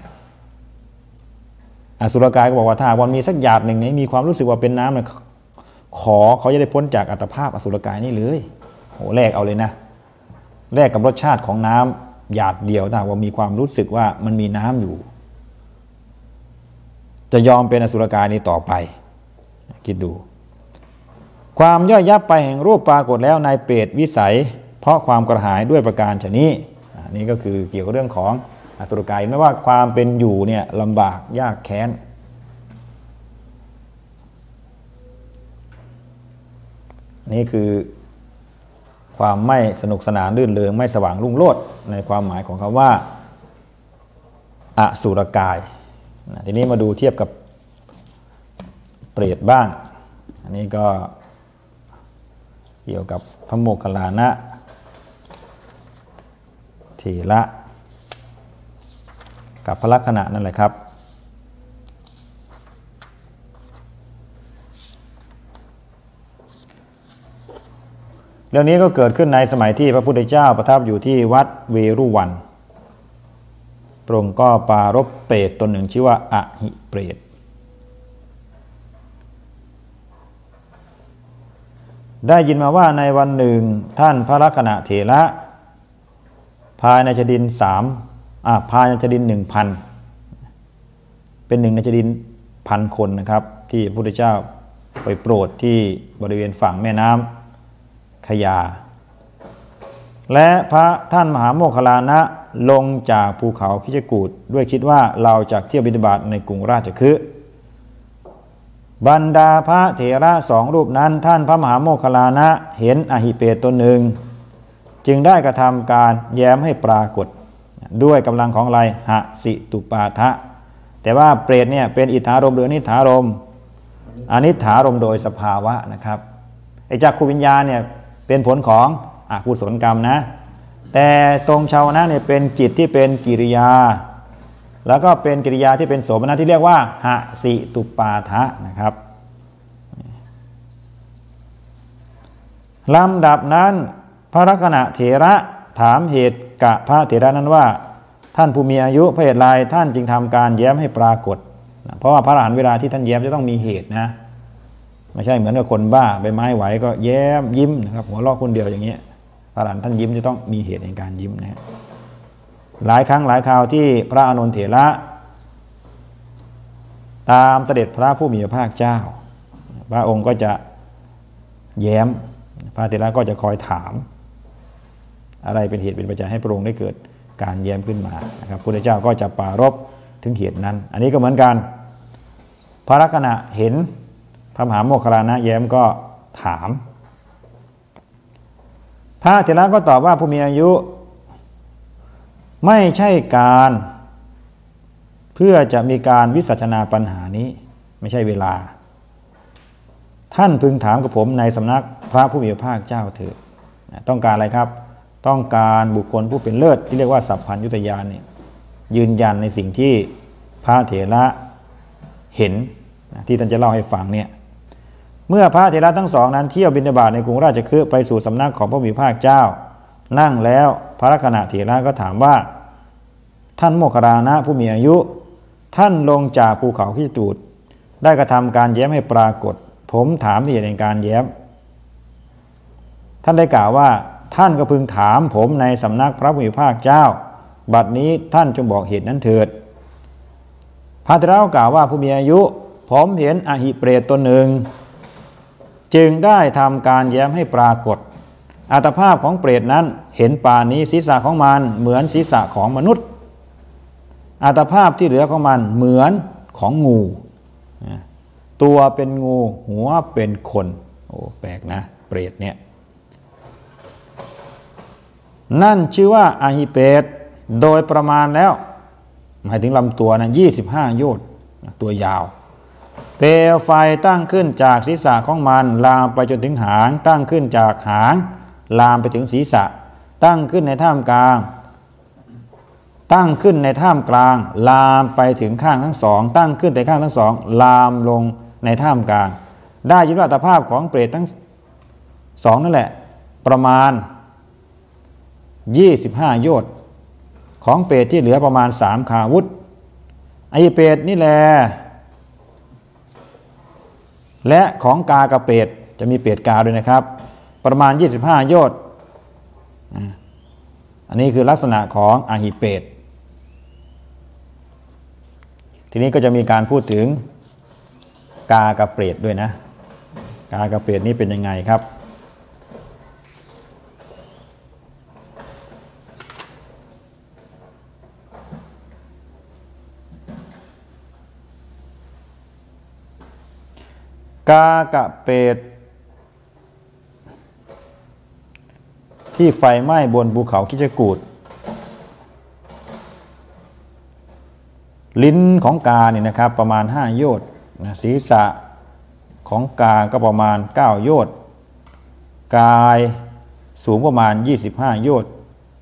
อสุรกายก็บอกว่าถ้าวันมีสักหยาดหนึ่งนี้มีความรู้สึกว่าเป็นน้ำเนี่ยขอเขาจะได้พ้นจากอัตภาพอสุรกายนี่เลยโหแลกเอาเลยนะแลกกับรสชาติของน้ำหยาดเดียวถ้าว่ามีความรู้สึกว่ามันมีน้ำอยู่จะยอมเป็นอสุรกายนี้ต่อไปคิดดูความย่อยยับไปแห่งรูปปรากฏแล้วในเปรตวิสัยเพราะความกระหายด้วยประการฉะนี้นี่ก็คือเกี่ยวกับเรื่องของอสุรกายไม่ว่าความเป็นอยู่เนี่ยลำบากยากแค้นนี่คือความไม่สนุกสนานลื่นเริงไม่สว่างรุ่งโรจน์ในความหมายของคำว่าอสุรกายทีนี้มาดูเทียบกับเปรตบ้างอันนี้ก็เกี่ยวกับพระโมคคัลลานะเถระกับพระลักษณะนั่นแหละครับเรื่องนี้ก็เกิดขึ้นในสมัยที่พระพุทธเจ้าประทับอยู่ที่วัดเวรุวันพระองค์ก็ปรารภเปรตตนหนึ่งชื่อว่าอหิเปรตได้ยินมาว่าในวันหนึ่งท่านพระลักษณะเถระภายในชดินภายในชดิน 1,000 เป็นหนึ่งในชดิน 1,000 คนนะครับที่พระพุทธเจ้าไปโปรดที่บริเวณฝั่งแม่น้ำขยาและพระท่านมหาโมคคัลลานะลงจากภูเขาคิชกูฏด้วยคิดว่าเราจะเที่ยวบิณฑบาตในกรุงราชคฤห์บรรดาพระเถระ2 รูปนั้นท่านพระมหาโมคคัลลานะเห็นอหิเปรตตนหนึ่งจึงได้กระทำการแย้มให้ปรากฏด้วยกำลังของอะไรหสิตุปาทะแต่ว่าเปรตเนี่ยเป็นอิทธารมหรืออนิถารมอนิถารมโดยสภาวะนะครับไอ้จักขุวิญญาณเนี่ยเป็นผลของอกุศลกรรมนะแต่ตรงชาวนะเนี่ยเป็นจิตที่เป็นกิริยาแล้วก็เป็นกิริยาที่เป็นโสมนัสที่เรียกว่าหสิตุปาทะนะครับลำดับนั้นพระลักษณะเถระถามเหตุกะพระเถระนั้นว่าท่านผู้มีอายุเพราะเหตุไรท่านจึงทำการแย้มให้ปรากฏเพราะว่าพระอรหันต์เวลาที่ท่านแย้มจะต้องมีเหตุนะไม่ใช่เหมือนกับคนบ้าใบไม้ไหวก็แย้มยิ้มนะครับหัวเราะคนเดียวอย่างเงี้ยพระอรหันต์ท่านยิ้มจะต้องมีเหตุในการยิ้มนะหลายครั้งหลายคราวที่พระอานนท์เถระตามเสด็จพระผู้มีพระภาคเจ้าพระองค์ก็จะแย้มพระเถระก็จะคอยถามอะไรเป็นเหตุเป็นปัจจัยให้พระองค์ได้เกิดการแย้มขึ้นมานะครับพระพุทธเจ้าก็จะปรารภถึงเหตุนั้นอันนี้ก็เหมือนกันพระลักษณะเห็นพระมหาโมคคัลลานะแย้มก็ถามพระเถระก็ตอบว่าผู้มีอายุไม่ใช่การเพื่อจะมีการวิสัชนาปัญหานี้ไม่ใช่เวลาท่านพึงถามกับผมในสำนักพระผู้มีพระภาคเจ้าเถิดต้องการอะไรครับต้องการบุคคลผู้เป็นเลิศที่เรียกว่าสัพพัญญุตญาณเนี่ยยืนยันในสิ่งที่พระเถระเห็นที่ท่านจะเล่าให้ฟังเนี่ยเมื่อพระเถระทั้งสองนั้นเที่ยวบิณฑบาตในกรุงราชคฤห์ไปสู่สำนักของพระผู้มีพระภาคเจ้านั่งแล้วพระลักษณะเถระก็ถามว่าท่านโมคคัลลานะผู้มีอายุท่านลงจากภูเขาคิชกูฏได้กระทำการแย้มให้ปรากฏผมถามที่เหตุในการแย้มท่านได้กล่าวว่าท่านก็พึงถามผมในสำนักพระผู้มีพระภาคเจ้าบัดนี้ท่านจงบอกเหตุนั้นเถิดพระเถระกล่าวว่าผู้มีอายุผมเห็นอหิเปรตตนหนึ่งจึงได้ทำการแย้มให้ปรากฏอัตภาพของเปรตนั้นเห็นป่านนี้ศีรษะของมันเหมือนศีรษะของมนุษย์อัตภาพที่เหลือของมันเหมือนของงูตัวเป็นงูหัวเป็นคนโอ้แปลกนะเปรตเนี่ยนั่นชื่อว่าอหิเปรตโดยประมาณแล้วหมายถึงลำตัวนะ25 โยชน์ตัวยาวเปลวไฟตั้งขึ้นจากศีรษะของมันลามไปจนถึงหางตั้งขึ้นจากหางลามไปถึงศีรษะตั้งขึ้นในท่ามกลางลามไปถึงข้างทั้งสองตั้งขึ้นแต่ข้างทั้งสองลามลงในท่ามกลางได้ยินว่าอัตภาพของเปรตทั้งสองนั่นแหละประมาณ25 โยชน์ของเปรตที่เหลือประมาณ3 คาวุธอหิเปรตนี่แหละและของกากับเปรตจะมีเปรตกาด้วยนะครับประมาณ25 โยชน์อันนี้คือลักษณะของอหิเปรตทีนี้ก็จะมีการพูดถึงกากับเปรตด้วยนะกากับเปรตนี่เป็นยังไงครับกากะเปรตที่ไฟไหม้บนภูเขาคิชกูฏลิ้นของกาเนี่ยนะครับประมาณ5 โยชน์ศีรษะของกาก็ประมาณ9 โยชน์กายสูงประมาณ25 โยชน์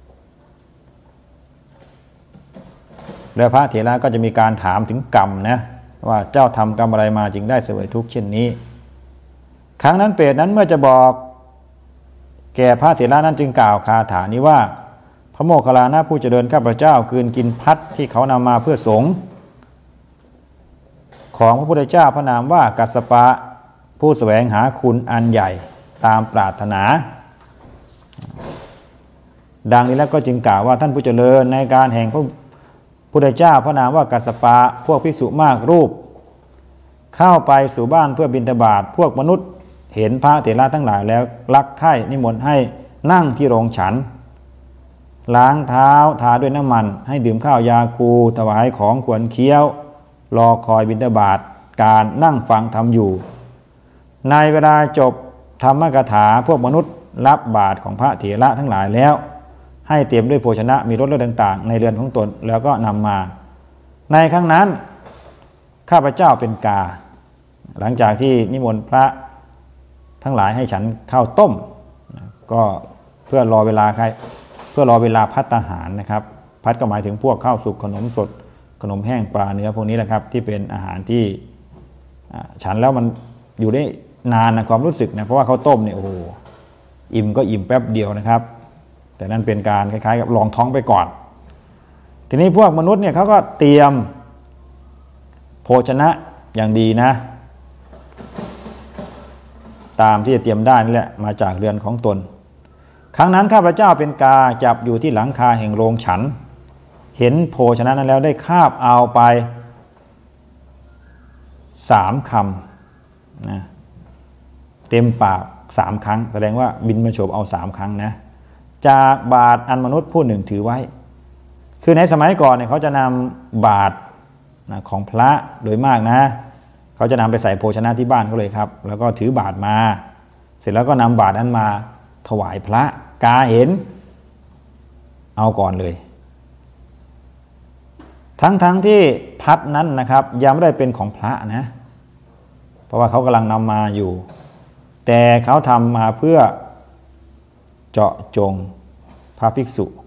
แล้วพระเถระก็จะมีการถามถึงกรรมนะว่าเจ้าทำกรรมอะไรมาจึงได้เสวยทุกข์เช่นนี้ครั้งนั้นเปรตนั้นเมื่อจะบอกแก่พระเถระนั้นจึงกล่าวคาถานี้ว่าพระโมคคัลลานะผู้เจริญข้าพเจ้ากลืนกินพัดที่เขานำมาเพื่อสงฆ์ของพระพุทธเจ้าพระนามว่ากัสสปะผู้แสวงหาคุณอันใหญ่ตามปรารถนาดังนี้แล้วก็จึงกล่าวว่าท่านผู้เจริญในการแห่งพระพุทธเจ้าพระนามว่ากัสสปะพวกภิกษุมากรูปเข้าไปสู่บ้านเพื่อบิณฑบาตพวกมนุษย์เห็นพระเถระทั้งหลายแล้วลักไข้นิมนต์ให้นั่งที่โรงฉันล้างเท้าทาด้วยน้ำมันให้ดื่มข้าวยาคูถวายของควรเคี้ยวรอคอยบิณฑบาตการนั่งฟังธรรมอยู่ในเวลาจบธรรมกถาพวกมนุษย์รับบาตรของพระเถระทั้งหลายแล้วให้เตรียมด้วยโภชนะมีรสเลิศต่างๆในเรือนของตนแล้วก็นำมาในครั้งนั้นข้าพเจ้าเป็นกาหลังจากที่นิมนต์พระทั้งหลายให้ฉันข้าวต้มก็เพื่อรอเวลาภัตตาหารนะครับภัตก็หมายถึงพวกข้าวสุกขนมสดขนมแห้งปลาเนื้อพวกนี้แหละครับที่เป็นอาหารที่ฉันแล้วมันอยู่ได้นานนะความรู้สึกนะเพราะว่าข้าวต้มเนี่ยโอ้โหอิ่มก็อิ่มแป๊บเดียวนะครับแต่นั่นเป็นการคล้ายๆกับรองท้องไปก่อนทีนี้พวกมนุษย์เนี่ยเขาก็เตรียมโภชนะอย่างดีนะตามที่จะเตรียมได้นี่แหละมาจากเรือนของตนครั้งนั้นข้าพเจ้าเป็นกาจับอยู่ที่หลังคาแห่งโรงฉันเห็นโภชนะนั้นแล้วได้คาบเอาไป3 คำนะเต็มปาก3 ครั้งแสดงว่าบินมาโฉบเอา3 ครั้งนะจากบาตรอันมนุษย์ผู้หนึ่งถือไว้คือในสมัยก่อนเนี่ยเขาจะนำบาตรของพระโดยมากนะเขาจะนำไปใส่โภชนะที่บ้านเขาเลยครับแล้วก็ถือบาตรมาเสร็จแล้วก็นำบาตรนั้นมาถวายพระกาเห็นเอาก่อนเลยทั้งที่พัดนั้นนะครับยังไม่ได้เป็นของพระนะเพราะว่าเขากำลังนำมาอยู่แต่เขาทำมาเพื่อเจาะจงพระภิกษุ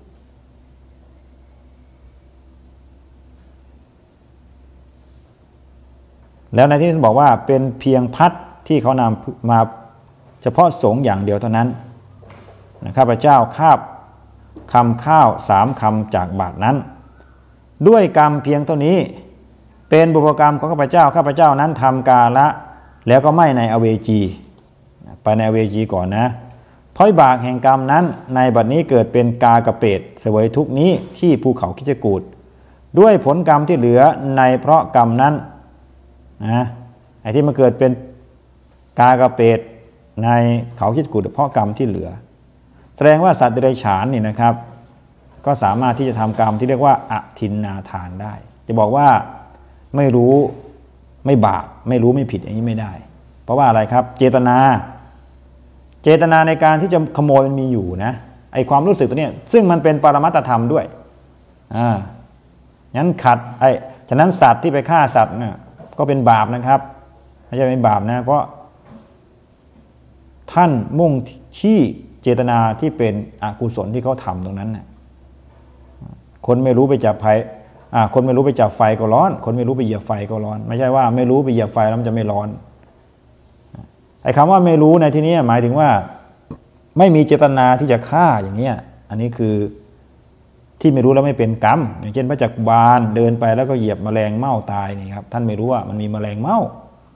แล้วในที่บอกว่าเป็นเพียงพัดที่เขานำมาเฉพาะสงฆ์อย่างเดียวเท่านั้นข้าพเจ้าคาบคำข้าว3 คำจากบาตรนั้นด้วยกรรมเพียงเท่านี้เป็นบุพกรรมของข้าพเจ้านั้นทำกาละแล้วก็ไม่ในอเวจีไปในอเวจีก่อนนะเพราะบาปแห่งกรรมนั้นในบัดนี้เกิดเป็นกากระเปรตเสวยทุกข์นี้ที่ภูเขาคิชกูฏด้วยผลกรรมที่เหลือในเพราะกรรมนั้นนะไอ้ที่มาเกิดเป็นกากระเปรตในเขาคิชกูฏเพราะกรรมที่เหลือแสดงว่าสัตว์เดรัจฉานนี่นะครับก็สามารถที่จะทำกรรมที่เรียกว่าอทินนาทานได้จะบอกว่าไม่รู้ไม่บาปไม่รู้ไม่ผิดอย่างนี้ไม่ได้เพราะว่าอะไรครับเจตนาในการที่จะขโมยมันมีอยู่นะไอความรู้สึกตัวนี้ซึ่งมันเป็นปรมัตถธรรมด้วยงั้นขัดฉะนั้นสัตว์ที่ไปฆ่าสัตว์เนี่ยก็เป็นบาปนะครับไม่ใช่เป็นบาปนะเพราะท่านมุ่งที่เจตนาที่เป็นอกุศลที่เขาทำตรงนั้นน่ะคนไม่รู้ไปจับไฟคนไม่รู้ไปจับไฟก็ร้อนคนไม่รู้ไปเหยียบไฟก็ร้อนไม่ใช่ว่าไม่รู้ไปเหยียบไฟแล้วมันจะไม่ร้อนไอ้คำว่าไม่รู้ในที่นี้หมายถึงว่าไม่มีเจตนาที่จะฆ่าอย่างเงี้ยอันนี้คือที่ไม่รู้แล้วไม่เป็นกรรมอย่างเช่นพระจักรบาลเดินไปแล้วก็เหยียบแมลงเม่าตายนี่ครับท่านไม่รู้ว่ามันมีแมลงเม่า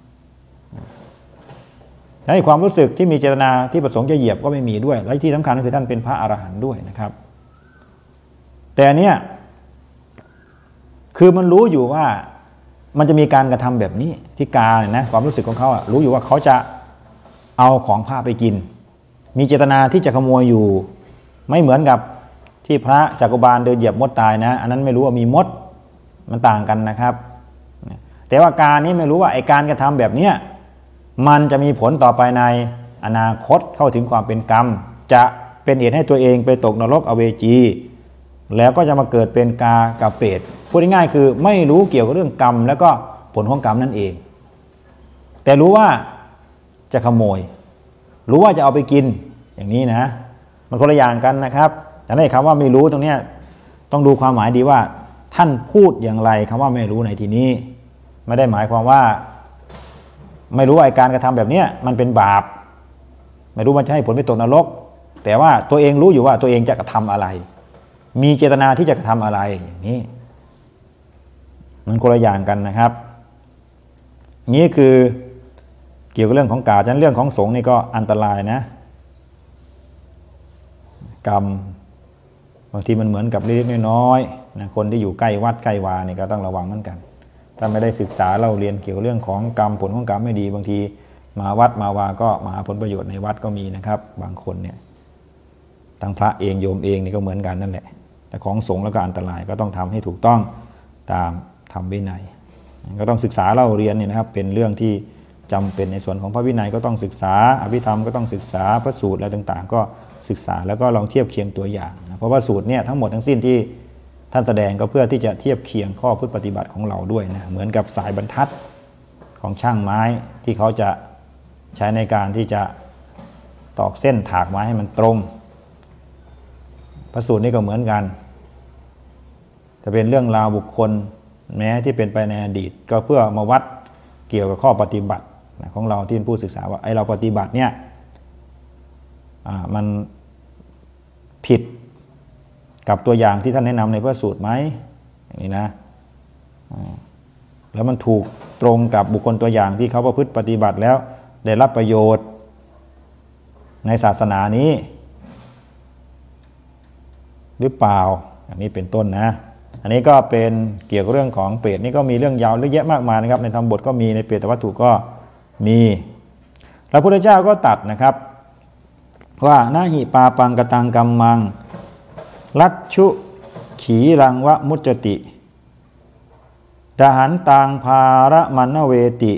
ให้ความรู้สึกที่มีเจตนาที่ประสงค์จะเหยียบก็ไม่มีด้วยและที่สำคัญก็คือท่านเป็นพระอรหันต์ด้วยนะครับแต่เนี้ยคือมันรู้อยู่ว่ามันจะมีการกระทำแบบนี้ที่กาเนี่ยนะความรู้สึกของเขารู้อยู่ว่าเขาจะเอาของพระไปกินมีเจตนาที่จะขโมยอยู่ไม่เหมือนกับที่พระจักรบาลเดินเหยียบมดตายนะอันนั้นไม่รู้ว่ามีมดมันต่างกันนะครับแต่ว่าการนี้ไม่รู้ว่าไอ้การกระทำแบบเนี้ยมันจะมีผลต่อไปในอนาคตเข้าถึงความเป็นกรรมจะเป็นเหตุให้ตัวเองไปตกนรกอเวจีแล้วก็จะมาเกิดเป็นกากับเปรตพูดง่ายๆคือไม่รู้เกี่ยวกับเรื่องกรรมแล้วก็ผลของกรรมนั่นเองแต่รู้ว่าจะขโมยรู้ว่าจะเอาไปกินอย่างนี้นะมันคนละอย่างกันนะครับแต่ในคำว่าไม่รู้ตรงนี้ต้องดูความหมายดีว่าท่านพูดอย่างไรคำว่าไม่รู้ในที่นี้ไม่ได้หมายความว่าไม่รู้ว่าการกระทำแบบนี้มันเป็นบาปไม่รู้มันจะให้ผลไปตกนรกแต่ว่าตัวเองรู้อยู่ว่าตัวเองจะกระทำอะไรมีเจตนาที่จะกระทำอะไรอย่างนี้มันคนละอย่างกันนะครับนี่คือเกี่ยวกับเรื่องของกาฉะนั้นเรื่องของสงฆ์นี่ก็อันตรายนะกรรมบางทีมันเหมือนกับเล็กๆน้อยๆนะคนที่อยู่ใกล้วัดใกล้วานี่ก็ต้องระวังเหมือนกันถ้าไม่ได้ศึกษาเราเรียนเกี่ยวกับเรื่องของกรรมผลของกรรมไม่ดีบางทีมาวัดมาวาก็มาหาผลประโยชน์ในวัดก็มีนะครับบางคนเนี่ยทั้งพระเองโยมเองนี่ก็เหมือนกันนั่นแหละแต่ของสงฆ์แล้วก็อันตรายก็ต้องทำให้ถูกต้องตามธรรมวินัยก็ต้องศึกษาเราเรียนเนี่ยนะครับเป็นเรื่องที่จำเป็นในส่วนของพระวินัยก็ต้องศึกษาอภิธรรมก็ต้องศึกษาพระสูตรอะไรต่างๆก็ศึกษาแล้วก็ลองเทียบเคียงตัวอย่างนะเพราะว่าสูตรเนี่ยทั้งหมดทั้งสิ้นที่ท่านแสดงก็เพื่อที่จะเทียบเคียงข้อพุทธปฏิบัติของเราด้วยนะเหมือนกับสายบรรทัดของช่างไม้ที่เขาจะใช้ในการที่จะตอกเส้นถากไม้ให้มันตรงพระสูตรนี่ก็เหมือนกันจะเป็นเรื่องราวบุคคลแม้ที่เป็นไปในอดีตก็เพื่อมาวัดเกี่ยวกับข้อปฏิบัติของเราที่เป็นผู้ศึกษาว่าไอเราปฏิบัติเนี่ยมันผิดกับตัวอย่างที่ท่านแนะนำในพระสูตรไหมอย่างนี้นะแล้วมันถูกตรงกับบุคคลตัวอย่างที่เขาประพฤติปฏิบัติแล้วได้รับประโยชน์ในศาสนานี้หรือเปล่าอย่างนี้เป็นต้นนะอันนี้ก็เป็นเกี่ยวกับเรื่องของเปรตนี่ก็มีเรื่องยาวเยอะแยะมากมายนะครับในธรรมบทก็มีในเปรตวัตถุก็มีพระพุทธเจ้าก็ตัดนะครับว่านาหิปาปังกตังกัมมังลัชชุขีรังวะมุจจติดหันตังภาระมณเวติ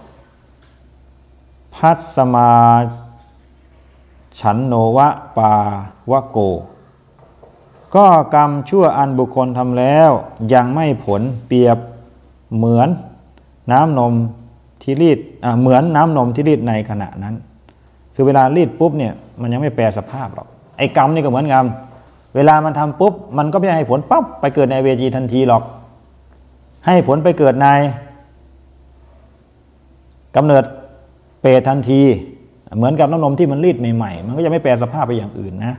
พัสสมาฉันโนวะปาวะโกก็กรรมชั่วอันบุคคลทำแล้วยังไม่ผลเปรียบเหมือนน้ำนมที่รีดเหมือนน้ำนมที่รีดในขณะนั้นคือเวลารีดปุ๊บเนี่ยมันยังไม่แปรสภาพหรอกไอ้กรรมนี่ก็เหมือนกันเวลามันทำปุ๊บมันก็ไม่ให้ผลปั๊บไปเกิดในเวจีทันทีหรอกให้ผลไปเกิดในกำเนิดเปรตทันทีเหมือนกับน้ำนมที่มันรีดใหม่ๆมันก็จะไม่แปรสภาพไปอย่างอื่นนะ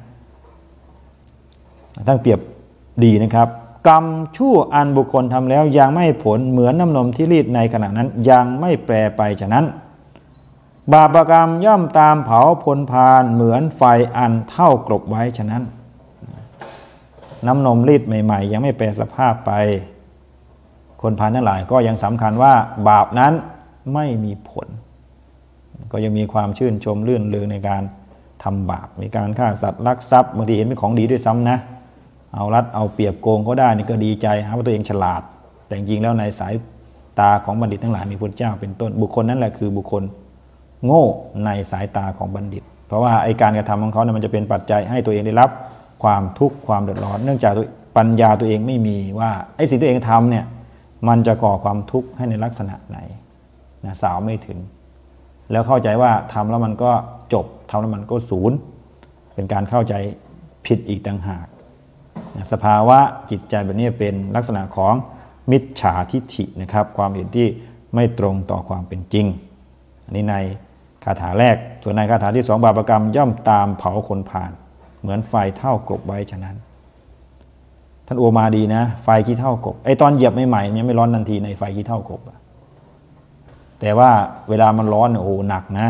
ทั้งเปรียบดีนะครับกรรมชั่วอันบุคคลทำแล้วยังไม่ผลเหมือนน้ำนมที่รีดในขณะนั้นยังไม่แปรไปฉะนั้นบาปกรรมย่อมตามเผาพลพานเหมือนไฟอันเท่ากลบไว้ฉะนั้นน้ำนมรีดใหม่ๆยังไม่แปรสภาพไปคนพานทั้งหลายก็ยังสำคัญว่าบาปนั้นไม่มีผลก็ยังมีความชื่นชมลื่นลือในการทำบาปมีการฆ่าสัตว์ลักทรัพย์บางทีเห็นเป็นของดีด้วยซ้ำนะเอารัดเอาเปรียบโกงก็ได้นี่ก็ดีใจหาว่าตัวเองฉลาดแต่จริงแล้วในสายตาของบัณฑิตทั้งหลายมีพระเจ้าเป็นต้นบุคคลนั้นแหละคือบุคคลโง่ในสายตาของบัณฑิตเพราะว่าไอการกระทำของเขาเนี่ยมันจะเป็นปัจจัยให้ตัวเองได้รับความทุกข์ความเดือดร้อนเนื่องจากปัญญาตัวเองไม่มีว่าไอสิ่งตัวเองทำเนี่ยมันจะก่อความทุกข์ให้ในลักษณะไหนนะสาวไม่ถึงแล้วเข้าใจว่าทำแล้วมันก็จบทำแล้วมันก็ศูนย์เป็นการเข้าใจผิดอีกต่างหากสภาวะจิตใจแบบนี้เป็นลักษณะของมิจฉาทิฏฐินะครับความเห็นที่ไม่ตรงต่อความเป็นจริงอันนี้ในคาถาแรกส่วนในคาถาที่2บาปกรรมย่อมตามเผาคนผ่านเหมือนไฟเท่ากลบไว้ฉะนั้นท่านโอมาดีนะไฟขี้เท่ากบไอตอนเหยียบใหม่ๆยังไม่ร้อนทันทีในไฟขี้เท่ากบแต่ว่าเวลามันร้อนโอ้หนักนะ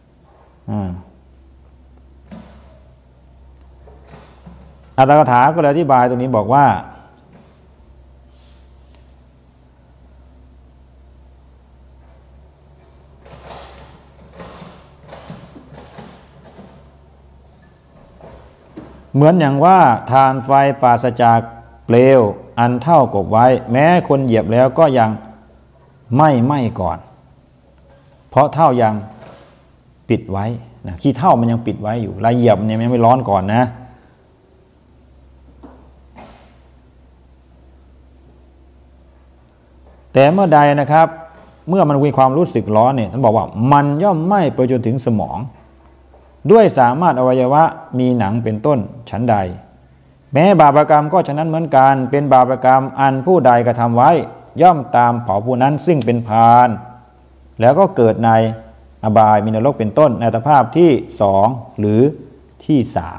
อัตถกถาก็เลยอธิบายตรงนี้บอกว่าเหมือนอย่างว่าทานไฟปราศจากเปลวอันเท่ากบไว้แม้คนเหยียบแล้วก็ยังไม่ไหม้ก่อนเพราะเท่ายังปิดไว้นะขี้เถ้ามันยังปิดไว้อยู่รายเหยียบเนี่ยยังไม่ร้อนก่อนนะแต่เมื่อใดนะครับเมื่อมันมีความรู้สึกร้อนเนี่ยท่านบอกว่ามันย่อมไหม้ไปจนถึงสมองด้วยสามารถอวัยวะมีหนังเป็นต้นฉันใดแม้บาปกรรมก็ฉะนั้นเหมือนกันเป็นบาปกรรมอันผู้ใดกระทำไว้ย่อมตามเผาผู้นั้นซึ่งเป็นพาลแล้วก็เกิดในอบายมีนรกเป็นต้นในอัตภาพที่สองหรือที่สาม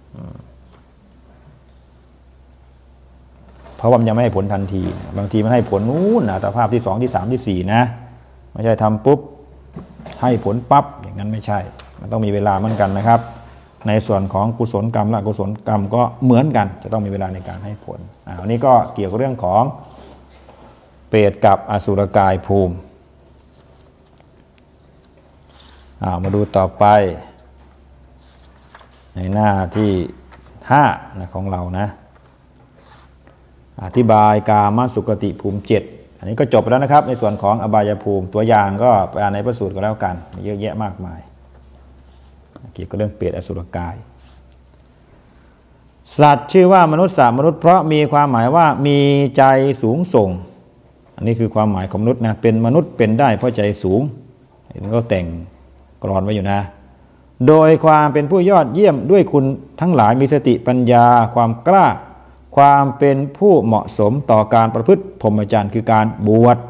เพราะว่ามันยังไม่ให้ผลทันทีบางทีมันให้ผลนู้นอัตภาพที่สองที่สามที่สี่นะไม่ใช่ทำปุ๊บให้ผลปั๊บอย่างนั้นไม่ใช่มันต้องมีเวลาเหมือนกันนะครับในส่วนของกุศลกรรมและอกุศลกรรมก็เหมือนกันจะต้องมีเวลาในการให้ผลอันนี้ก็เกี่ยวกับเรื่องของเปรตกับอสุรกายภูมิมาดูต่อไปในหน้าที่5นะของเรานะอธิบายกามสุขติภูมิ7อันนี้ก็จบแล้วนะครับในส่วนของอบายภูมิตัวอย่างก็ไปอ่านในพระสูตรก็แล้วกันมีเยอะแยะมากมายเกี่ยวกับเรื่องเปรตอสุรกายสัตว์ชื่อว่ามนุษย์มนุษย์เพราะมีความหมายว่ามีใจสูงส่งอันนี้คือความหมายของมนุษย์นะเป็นมนุษย์เป็นได้เพราะใจสูงเห็นก็แต่งกรอนไว้อยู่นะโดยความเป็นผู้ยอดเยี่ยมด้วยคุณทั้งหลายมีสติปัญญาความกล้าความเป็นผู้เหมาะสมต่อการประพฤติพรหมจรรย์คือการบวช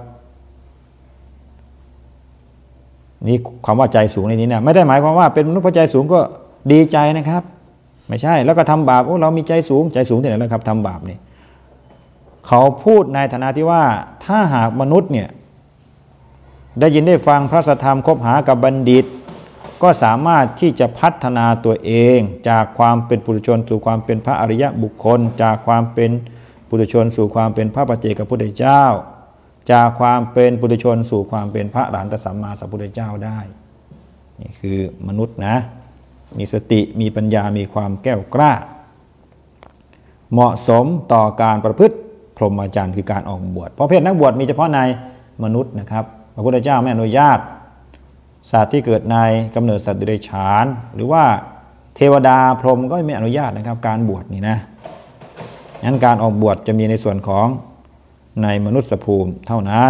นี่ความว่าใจสูงในนี้นะไม่ได้หมายความว่าเป็นมนุษย์ใจสูงก็ดีใจนะครับไม่ใช่แล้วก็ทำบาปเรามีใจสูงที่ไหนแล้วครับทำบาปนี่เขาพูดในฐานะที่ว่าถ้าหากมนุษย์เนี่ยได้ยินได้ฟังพระธรรมคบหากับบัณฑิตก็สามารถที่จะพัฒนาตัวเองจากความเป็นปุถุชนสู่ความเป็นพระอริยบุคคลจากความเป็นปุถุชนสู่ความเป็นพระปัจเจกพุทธเจ้าจากความเป็นปุถุชนสู่ความเป็นพระอรหันตสัมมาสัมพุทธเจ้าได้นี่คือมนุษย์นะมีสติมีปัญญามีความแก้วกล้าเหมาะสมต่อการประพฤติพรหมจรรย์คือการออกบวชเพราะเพศนักบวชมีเฉพาะในมนุษย์นะครับพระพุทธเจ้าไม่อนุญาตสัตว์ที่เกิดในกำเนิดสัตว์เดรัจฉานหรือว่าเทวดาพรหมก็ไม่อนุญาตนะครับการบวชนี่นะงั้นการออกบวชจะมีในส่วนของในมนุษยภูมิเท่านั้น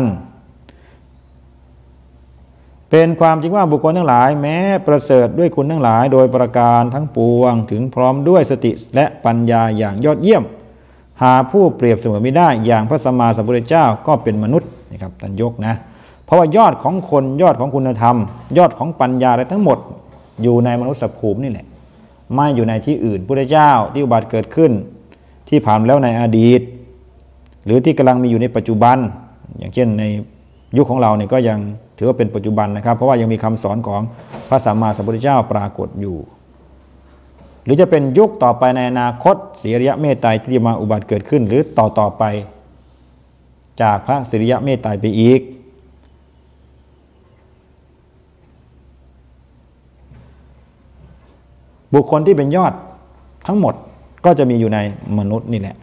เป็นความจริงว่าบุคคลทั้งหลายแม้ประเสริฐด้วยคุณทั้งหลายโดยประการทั้งปวงถึงพร้อมด้วยสติและปัญญาอย่างยอดเยี่ยมหาผู้เปรียบเสมอไม่ได้อย่างพระสัมมาสัมพุทธเจ้าก็เป็นมนุษย์นะครับท่านยกนะเพราะว่ายอดของคนยอดของคุณธรรมยอดของปัญญาอะไรทั้งหมดอยู่ในมนุษยภูมินี่แหละไม่อยู่ในที่อื่นพุทธเจ้าที่อุบัติเกิดขึ้นที่ผ่านแล้วในอดีตหรือที่กำลังมีอยู่ในปัจจุบันอย่างเช่นในยุคของเราเนี่ยก็ยังถือว่าเป็นปัจจุบันนะครับเพราะว่ายังมีคำสอนของพระสัมมาสัมพุทธเจ้าปรากฏอยู่หรือจะเป็นยุคต่อไปในอนาคตสีริยะเมตไตรที่จะมาอุบัติเกิดขึ้นหรือต่อไปจากพระสีริยะเมตไตรไปอีกบุคคลที่เป็นยอดทั้งหมดก็จะมีอยู่ในมนุษย์นี่แหละ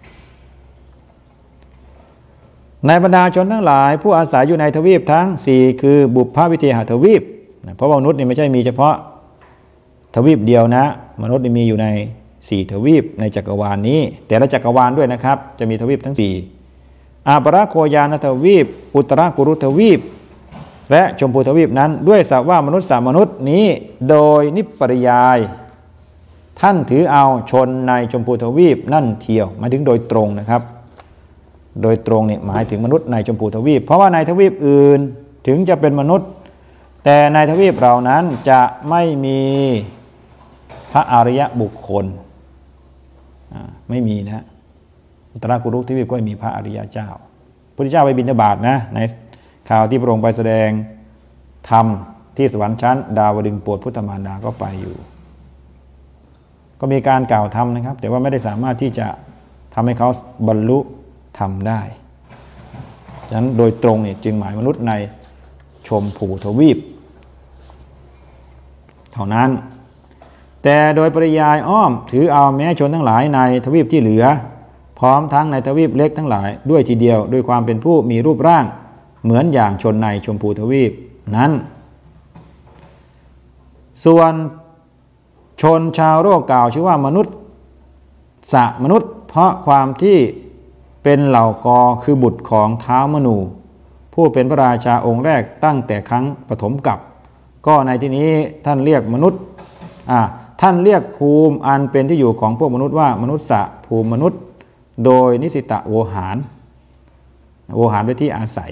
ในบรรดาชนทั้งหลายผู้อาศัยอยู่ในทวีปทั้ง4คือบุพพวิเทหทวีปเพราะว่ามนุษย์นี่ไม่ใช่มีเฉพาะทวีปเดียวนะมนุษย์มีอยู่ใน4ทวีปในจักรวาลนี้แต่ละจักรวาลด้วยนะครับจะมีทวีปทั้ง4อาปราโคยานทวีปอุตรกุรุทวีปและชมพูทวีปนั้นด้วยศัพท์ว่ามนุษย์มนุษย์นี้โดยนิปริยายท่านถือเอาชนในชมพูทวีปนั่นเทียวหมายถึงโดยตรงนะครับโดยตรงเนี่ยหมายถึงมนุษย์ในชมพูทวีปเพราะว่าในทวีปอื่นถึงจะเป็นมนุษย์แต่ในทวีปเหล่านั้นจะไม่มีพระอริยบุคคลไม่มีนะอุตรกุรุทวีปก็ไม่มีพระอริยเจ้าพระพุทธเจ้าไปบิณฑบาตนะในข่าวที่พระองค์ไปแสดงธรรมที่สวรรค์ชั้นดาวดึงส์โปรดพุทธมารดาก็ไปอยู่ก็มีการกล่าวธรรมนะครับแต่ว่าไม่ได้สามารถที่จะทำให้เขาบรรลุธรรมได้ฉะนั้นโดยตรงเนี่ยจึงหมายมนุษย์ในชมพูทวีปเท่านั้นแต่โดยปริยายอ้อมถือเอาแม้ชนทั้งหลายในทวีปที่เหลือพร้อมทั้งในทวีปเล็กทั้งหลายด้วยทีเดียวด้วยความเป็นผู้มีรูปร่างเหมือนอย่างชนในชมพูทวีปนั้นส่วนชนชาวโลกกล่าวชื่อว่ามนุษย์มนุษย์เพราะความที่เป็นเหล่ากอคือบุตรของท้าวมนูผู้เป็นพระราชาองค์แรกตั้งแต่ครั้งปฐมกัปก็ในที่นี้ท่านเรียกมนุษย์ท่านเรียกภูมิอันเป็นที่อยู่ของพวกมนุษย์ว่ามนุษย์ภูมิมนุษย์โดยนิสิตะโวหารไปที่อาศัย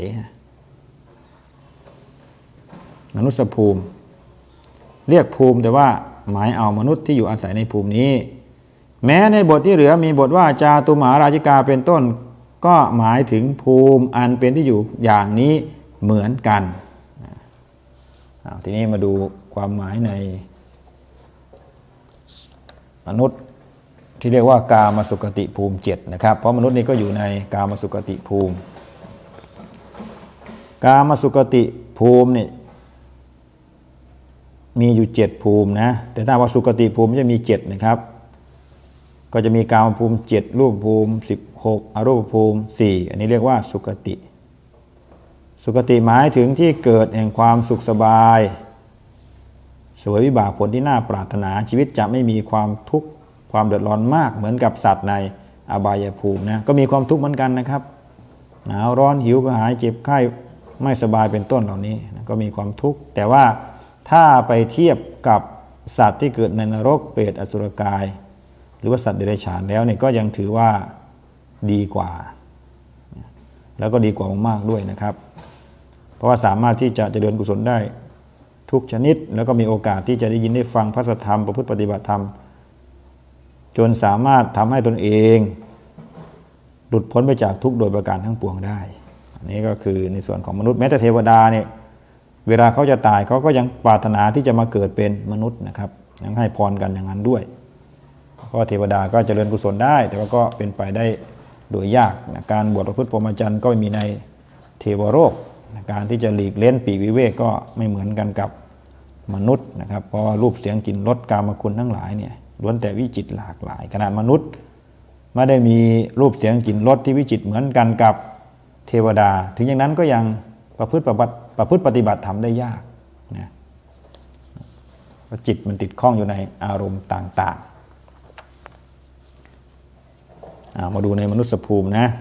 มนุษยภูมิเรียกภูมิแต่ว่าหมายเอามนุษย์ที่อยู่อาศัยในภูมินี้แม้ในบทที่เหลือมีบทว่าจาตุมหาราชิกาเป็นต้นก็หมายถึงภูมิอันเป็นที่อยู่อย่างนี้เหมือนกันทีนี้มาดูความหมายในมนุษย์ที่เรียกว่ากามสุขติภูมิ7นะครับเพราะมนุษย์นี่ก็อยู่ในกามสุขติภูมิกามสุขติภูมินี่มีอยู่7ภูมินะแต่ถ้าว่าสุขติภูมิจะมี7นะครับก็จะมีกามภูมิ7รูปภูมิ16อรูปภูมิ4อันนี้เรียกว่าสุขติหมายถึงที่เกิดแห่งความสุขสบายสวยวิบากผลที่น่าปรารถนาชีวิตจะไม่มีความทุกข์ความเดือดร้อนมากเหมือนกับสัตว์ในอบายภูมินะก็มีความทุกข์เหมือนกันนะครับหนาวร้อนหิวกระหายเจ็บไข้ไม่สบายเป็นต้นเหล่านี้นะก็มีความทุกข์แต่ว่าถ้าไปเทียบกับสัตว์ที่เกิดในนรกเปรตอสุรกายหรือว่าสัตว์เดรัจฉานแล้วเนี่ยก็ยังถือว่าดีกว่าแล้วก็ดีกว่ามากๆด้วยนะครับเพราะว่าสามารถที่จะเจริญกุศลได้ทุกชนิดแล้วก็มีโอกาสที่จะได้ยินได้ฟังพระธรรมประพฤติปฏิบัติธรรมจนสามารถทำให้ตนเองหลุดพ้นไปจากทุกข์โดยประการทั้งปวงได้อันนี้ก็คือในส่วนของมนุษย์แม้แต่เทวดาเนี่ยเวลาเขาจะตายเขาก็ยังปรารถนาที่จะมาเกิดเป็นมนุษย์นะครับยังให้พรกันอย่างนั้นด้วยเพราะเทวดาก็เจริญกุศลได้แต่ว่าก็เป็นไปได้โดยยากนะการบวชประพฤติพรหมจรรย์ก็มีในเทวโลกการที่จะหลีกเล่นปีกวิเวกก็ไม่เหมือนกันกับมนุษย์นะครับเพราะรูปเสียงกลิ่นรสกามคุณทั้งหลายเนี่ยล้วนแต่วิจิตรหลากหลายขนาดมนุษย์ไม่ได้มีรูปเสียงกลิ่นรสที่วิจิตรเหมือนกันกับเทวดาถึงอย่างนั้นก็ยังประพฤติปฏิบัติธรรมได้ยากนะเพราะจิตมันติดข้องอยู่ในอารมณ์ต่างๆมาดูในมนุษยภูมินะ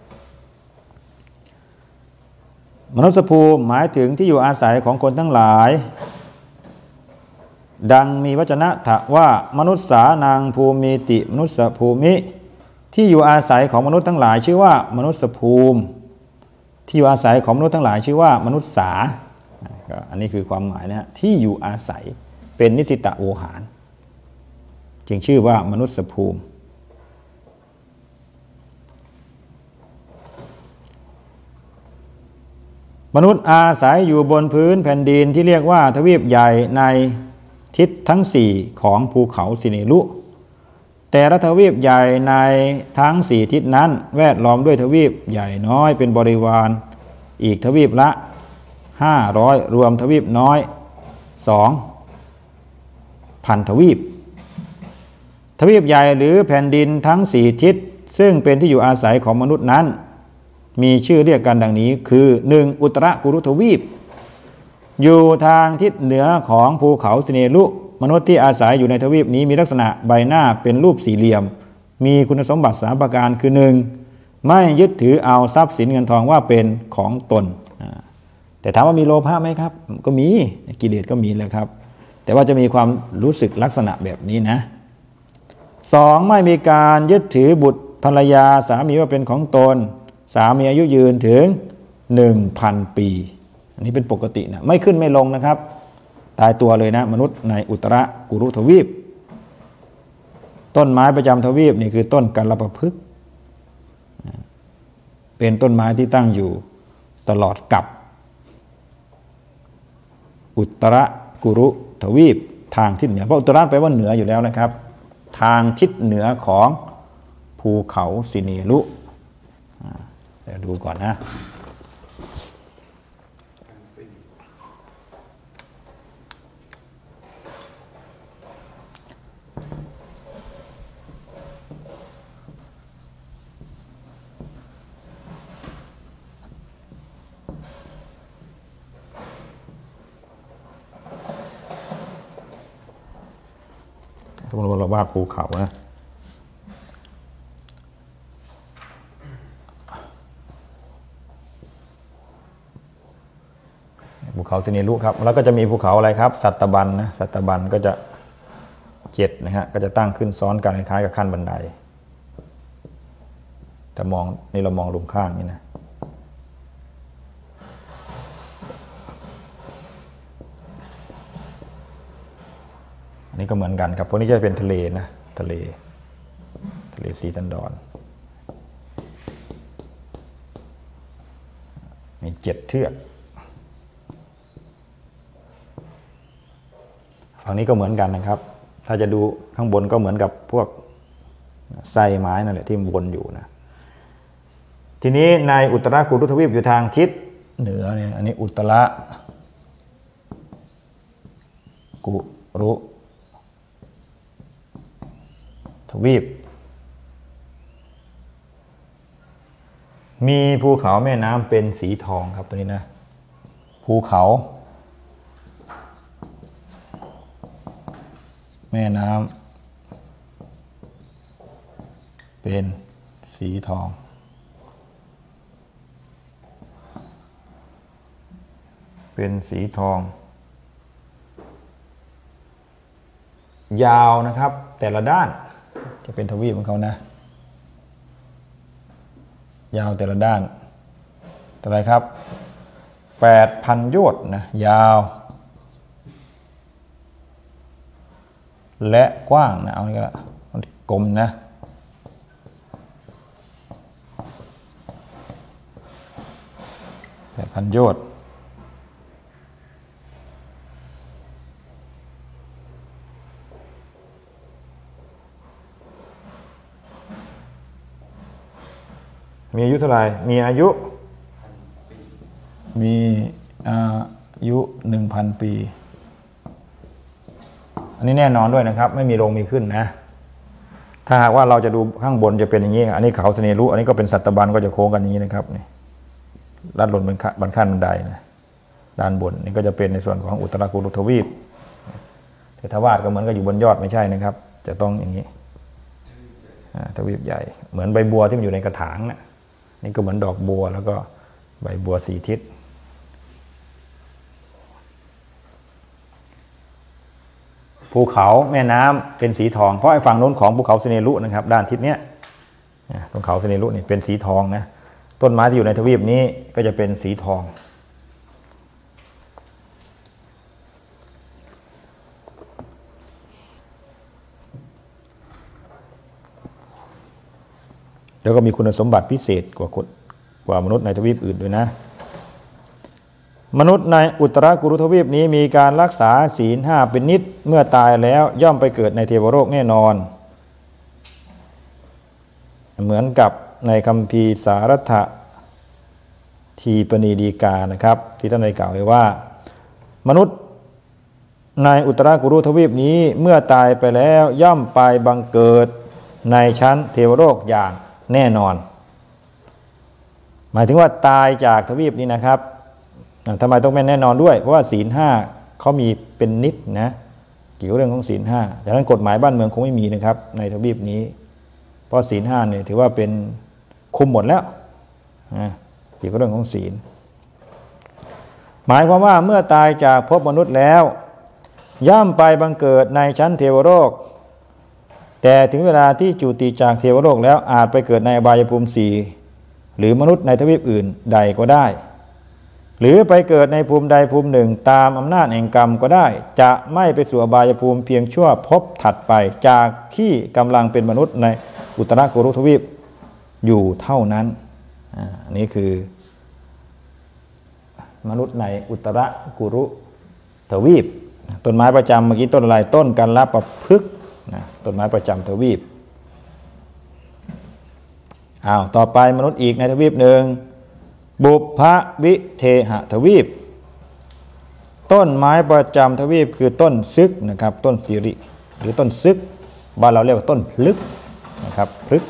มนุษยภูมิหมายถึงที่อยู่อาศัยของคนทั้งหลายดังมีวจนะถะว่ามนุษย์สานังภูมิติมนุษยภูมิที่อยู่อาศัยของมนุษย์ทั้งหลายชื่อว่ามนุษยภูมิที่อยู่อาศัยของมนุษย์ทั้งหลายชื่อว่ามนุษย์สาอันนี้คือความหมายนะที่อยู่อาศัยเป็นนิสิตะโวหารจึงชื่อว่ามนุษยภูมิมนุษย์อาศัยอยู่บนพื้นแผ่นดินที่เรียกว่าทวีปใหญ่ในทิศทั้ง4ของภูเขาสิเนรุแต่ละทวีปใหญ่ในทั้ง4ทิศนั้นแวดล้อมด้วยทวีปใหญ่น้อยเป็นบริวารอีกทวีปละ500รวมทวีปน้อย 2,000 ทวีปทวีปใหญ่หรือแผ่นดินทั้ง4ทิศซึ่งเป็นที่อยู่อาศัยของมนุษย์นั้นมีชื่อเรียกกันดังนี้คือ 1. อุตรกุรุทวีปอยู่ทางทิศเหนือของภูเขาสิเนรุมนุษย์ที่อาศัยอยู่ในทวีปนี้มีลักษณะใบหน้าเป็นรูปสี่เหลี่ยมมีคุณสมบัติ3ประการคือ 1. ไม่ยึดถือเอาทรัพย์สินเงินทองว่าเป็นของตนแต่ถามว่ามีโลภะไหมครับก็มีกิเลสก็มีแหละครับแต่ว่าจะมีความรู้สึกลักษณะแบบนี้นะ 2. ไม่มีการยึดถือบุตรภรรยาสามีว่าเป็นของตนสามีอายุยืนถึง 1,000 ปีอันนี้เป็นปกตินะไม่ขึ้นไม่ลงนะครับตายตัวเลยนะมนุษย์ในอุตรกุรุทวีปต้นไม้ประจำทวีปนี่คือต้นกัลปพฤกษ์เป็นต้นไม้ที่ตั้งอยู่ตลอดกับอุตรกุรุทวีปทางทิศเหนือเพราะอุตรแปลว่าเหนืออยู่แล้วนะครับทางทิศเหนือของภูเขาสิเนรุเดี๋ยวดูก่อนนะสมมติว่าเราวาดภูเขานะภูเขาสิเนรุครับแล้วก็จะมีภูเขาอะไรครับสัตบัญนะสัตบัญก็จะ7นะฮะก็จะตั้งขึ้นซ้อนกันคล้ายกับขั้นบันไดแต่มองนี่เรามองลงข้างนี่นะอันนี้ก็เหมือนกันครับพวกนี้จะเป็นทะเลนะทะเลสีตันดอนมี7 เทือกฝั่งนี้ก็เหมือนกันนะครับถ้าจะดูข้างบนก็เหมือนกับพวกไส้ไม้นั่นแหละที่วนอยู่นะทีนี้ในอุตรกุรุทวีปอยู่ทางทิศเหนือเนี่ยอันนี้อุตรกุรุทวีปมีภูเขาแม่น้ำเป็นสีทองครับตัวนี้นะภูเขาแม่น้ำเป็นสีทองเป็นสีทองยาวนะครับแต่ละด้านจะเป็นทวีปของเขานะยาวแต่ละด้านเท่าไรครับ 8,000 โยชน์นะยาวและกว้างนะเอานี่ก็กลมนะ8,000 โยชน์มีอายุเท่าไหร่มีอายุ 1,000 ปีอันนี้แน่นอนด้วยนะครับไม่มีลงมีขึ้นนะถ้าหากว่าเราจะดูข้างบนจะเป็นอย่างนี้อันนี้เขาสิเนรุอันนี้ก็เป็นสัตบัญก็จะโค้งกันอย่างนี้นะครับนี่ลัดหล่นบนขั้นบันไดนะด้านบนนี่ก็จะเป็นในส่วนของอุตรกุรุทวีปแต่ทวารก็เหมือนกับอยู่บนยอดไม่ใช่นะครับจะต้องอย่างนี้ทวีปใหญ่เหมือนใบบัวที่มันอยู่ในกระถางนะนี่ก็เหมือนดอกบัวแล้วก็ใบบัว4 ทิศภูเขาแม่น้ำเป็นสีทองเพราะไอ้ฝั่งโน้นของภูเขาสิเนรุนะครับด้านทิศเนี้ยตรงเขาสิเนรุนี่เป็นสีทองนะต้นไม้ที่อยู่ในทวีปนี้ก็จะเป็นสีทองแล้วก็มีคุณสมบัติพิเศษกว่ามนุษย์ในทวีปอื่นด้วยนะมนุษย์ในอุตรกุรุทวีปนี้มีการรักษาศีล 5เป็นนิจเมื่อตายแล้วย่อมไปเกิดในเทวโลกแน่นอนเหมือนกับในคัมภีร์สารัตถทีปณีฎีกานะครับที่ท่านได้กล่าวไว้ว่ามนุษย์ในอุตรกุรุทวีปนี้เมื่อตายไปแล้วย่อมไปบังเกิดในชั้นเทวโลกอย่างแน่นอนหมายถึงว่าตายจากทวีปนี้นะครับทำไมต้องเป็นแน่นอนด้วยเพราะว่าศีล 5เขามีเป็นนิจนะเกี่ยวกับเรื่องของศีล 5ดังนั้นกฎหมายบ้านเมืองคงไม่มีนะครับในทวีปนี้เพราะศีล 5เนี่ยถือว่าเป็นคุมหมดแล้วเกี่ยวกับเรื่องของศีลหมายความว่าเมื่อตายจากภพมนุษย์แล้วย่อมไปบังเกิดในชั้นเทวโลกแต่ถึงเวลาที่จุติจากเทวโลกแล้วอาจไปเกิดในอบายภูมิ4หรือมนุษย์ในทวีปอื่นใดก็ได้หรือไปเกิดในภูมิใดภูมิหนึ่งตามอำนาจแห่งกรรมก็ได้จะไม่ไปสู่อบายภูมิเพียงชั่วภพถัดไปจากที่กำลังเป็นมนุษย์ในอุตรกุรุทวีปอยู่เท่านั้นอันนี้คือมนุษย์ในอุตรกุรุทวีปต้นไม้ประจำเมื่อกี้ต้นอะไรต้นกัลลปพฤกษ์ต้นไม้ประจำทวีปต่อไปมนุษย์อีกในทวีปหนึ่งบุพวิเทหทวีปต้นไม้ประจำทวีปคือต้นซึกนะครับต้นสิริหรือต้นซึกบ้านเราเรียกว่าต้นพฤกษ์นะครับพฤกษ์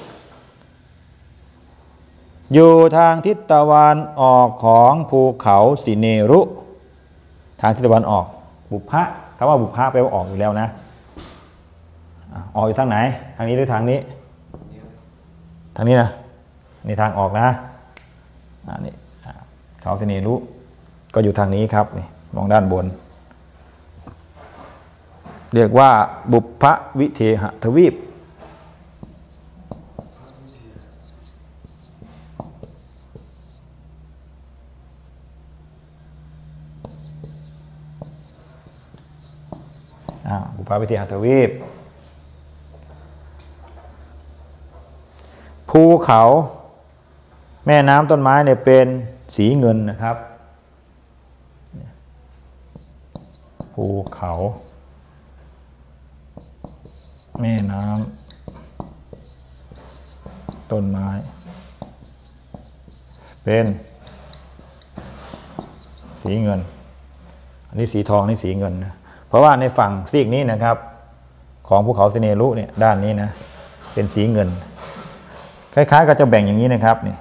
อยู่ทางทิศตะวันออกของภูเขาสิเนรุทางทิศตะวันออกบุพะคำว่าบุพะแปลว่าออกอยู่แล้วนะออกอยู่ทางไหนทางนี้หรือทางนี้ทางนี้นะนี่ทางออกนะนี่เขาสิเนรุก็อยู่ทางนี้ครับนี่มองด้านบนเรียกว่าบุพวิเทหทวีปบุพวิเทหทวีปภูเขาแม่น้ำต้นไม้เนี่ยเป็นสีเงินนะครับภูเขาแม่น้ำต้นไม้เป็นสีเงินอันนี้สีทองนี่สีเงินนะเพราะว่าในฝั่งซีกนี้นะครับของภูเขาสิเนรุเนี่ยด้านนี้นะเป็นสีเงินคล้ายๆก็จะแบ่งอย่างนี้นะครับนี่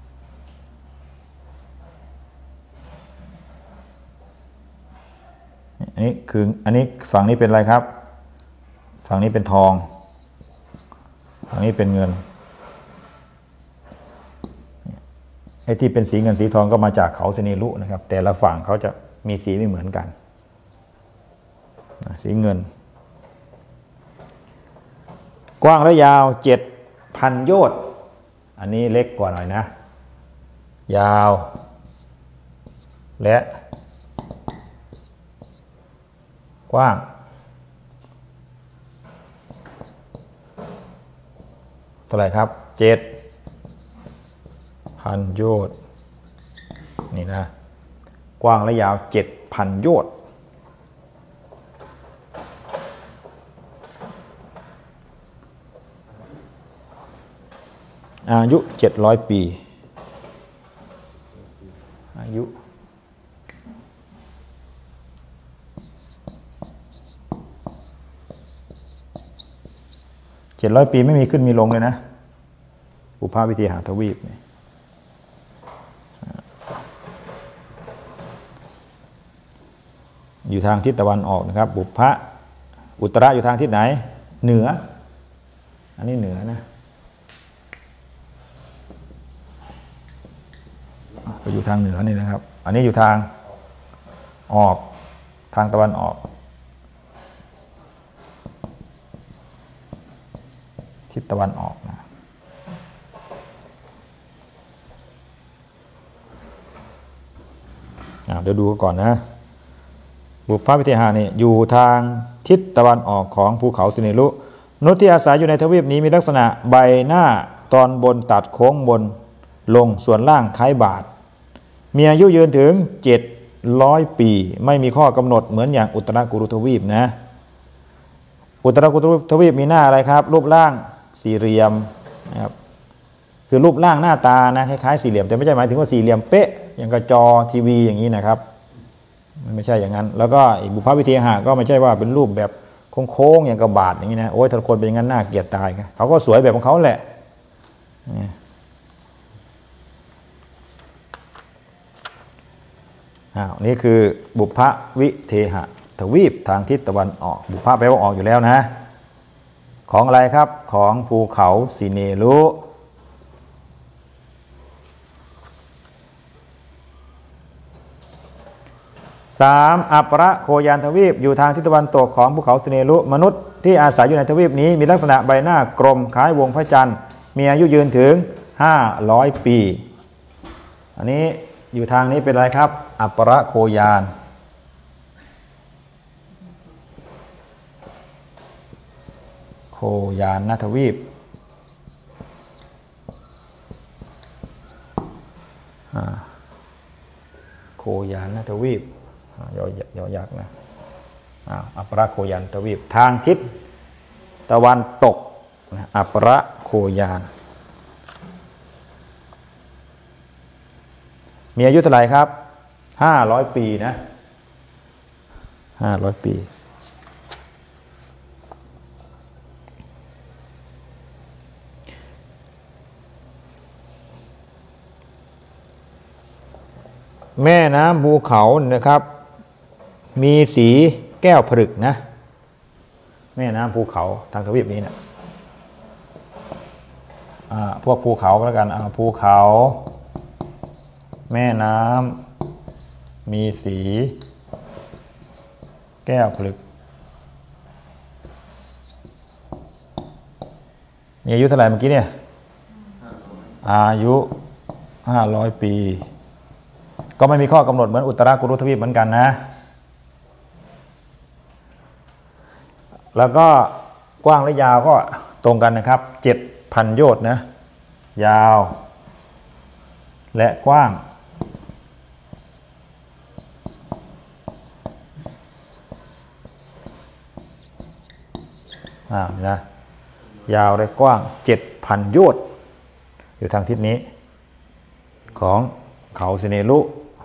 อันนี้คืออันนี้ฝั่งนี้เป็นอะไรครับฝั่งนี้เป็นทองฝั่งนี้เป็นเงินไอ้ที่เป็นสีเงินสีทองก็มาจากเขาสิเนรุนะครับแต่ละฝั่งเขาจะมีสีไม่เหมือนกันสีเงินกว้างและยาว 7,000 โยชน์อันนี้เล็กกว่าหน่อยนะยาวและกว้างเท่าไหร่ครับ 7,000 โยชน์นี่นะกว้างและยาว 7,000 โยชน์อายุ700 ปีอายุ700 ปีไม่มีขึ้นมีลงเลยนะบุพวิเทหทวีปอยู่ทางทิศตะวันออกนะครับบุพอุตระอยู่ทางทิศไหนเหนืออันนี้เหนือนะก็อยู่ทางเหนือนี่นะครับอันนี้อยู่ทางออกทางตะวันออกทิศตะวันออกนะเดี๋ยวดูก่อนนะบุพวิเทหะนี่อยู่ทางทิศตะวันออกของภูเขาสิเนรุมนุษย์ที่อาศัยอยู่ในทวีปนี้มีลักษณะใบหน้าตอนบนตัดโค้งบนลงส่วนล่างคล้ายบาทมีอายุยืนถึง700 ปีไม่มีข้อกำหนดเหมือนอย่างอุตรกุรุทวีปนะอุตรกุรุทวีปมีหน้าอะไรครับรูปร่างสี่เหลี่ยมนะครับคือรูปร่างหน้าตานะคล้ายๆสี่เหลี่ยมแต่ไม่ใช่หมายถึงว่าสี่เหลี่ยมเป๊ะอย่างกระจอทีวีอย่างนี้นะครับมันไม่ใช่อย่างนั้นแล้วก็บุพวิเทหะก็ไม่ใช่ว่าเป็นรูปแบบโค้งๆอย่างกระบาดอย่างนี้นะโอ้ยถ้าคนเป็นอย่างนั้นน่าเกลียดตายเขาก็สวยแบบของเขาแหละนี่คือบุพวิเทหทวีปทางทิศตะวันออกบุพแปลว่าออกอยู่แล้วนะของอะไรครับของภูเขาสิเนรุ3อัปรโคยานทวีปอยู่ทางทิศตะวันตกของภูเขาสิเนรุมนุษย์ที่อาศัยอยู่ในทวีปนี้มีลักษณะใบหน้ากลมคล้ายวงพระจันทร์มีอายุยืนถึง500 ปีอันนี้อยู่ทางนี้เป็นอะไรครับอัปรโคยานโคยานทวีปโคยานทวีปยอยักษ์นะอัปรโคยานทวีปทางทิศตะวันตกอัปรโคยานมีอายุเท่าไหร่ครับ500 ปีนะ500 ปีแม่น้ำภูเขานะครับมีสีแก้วผลึกนะแแม่น้ำภูเขาทางทวีปนี้เนี่ยพวกภูเขาแล้วกันภูเขาแม่น้ำมีสีแก้วผลึกมีอายุเท่าไหร่เมื่อกี้เนี่ยอายุ500 ปีก็ไม่มีข้อกำหนดเหมือนอุตรากุรุทวีปเหมือนกันนะแล้วก็กว้างและยาวก็ตรงกันนะครับ 7,000 โยชน์นะยาวและกว้างนะยาวและกว้าง 7,000 โยชน์อยู่ทางทิศนี้ของเขาสิเนรุ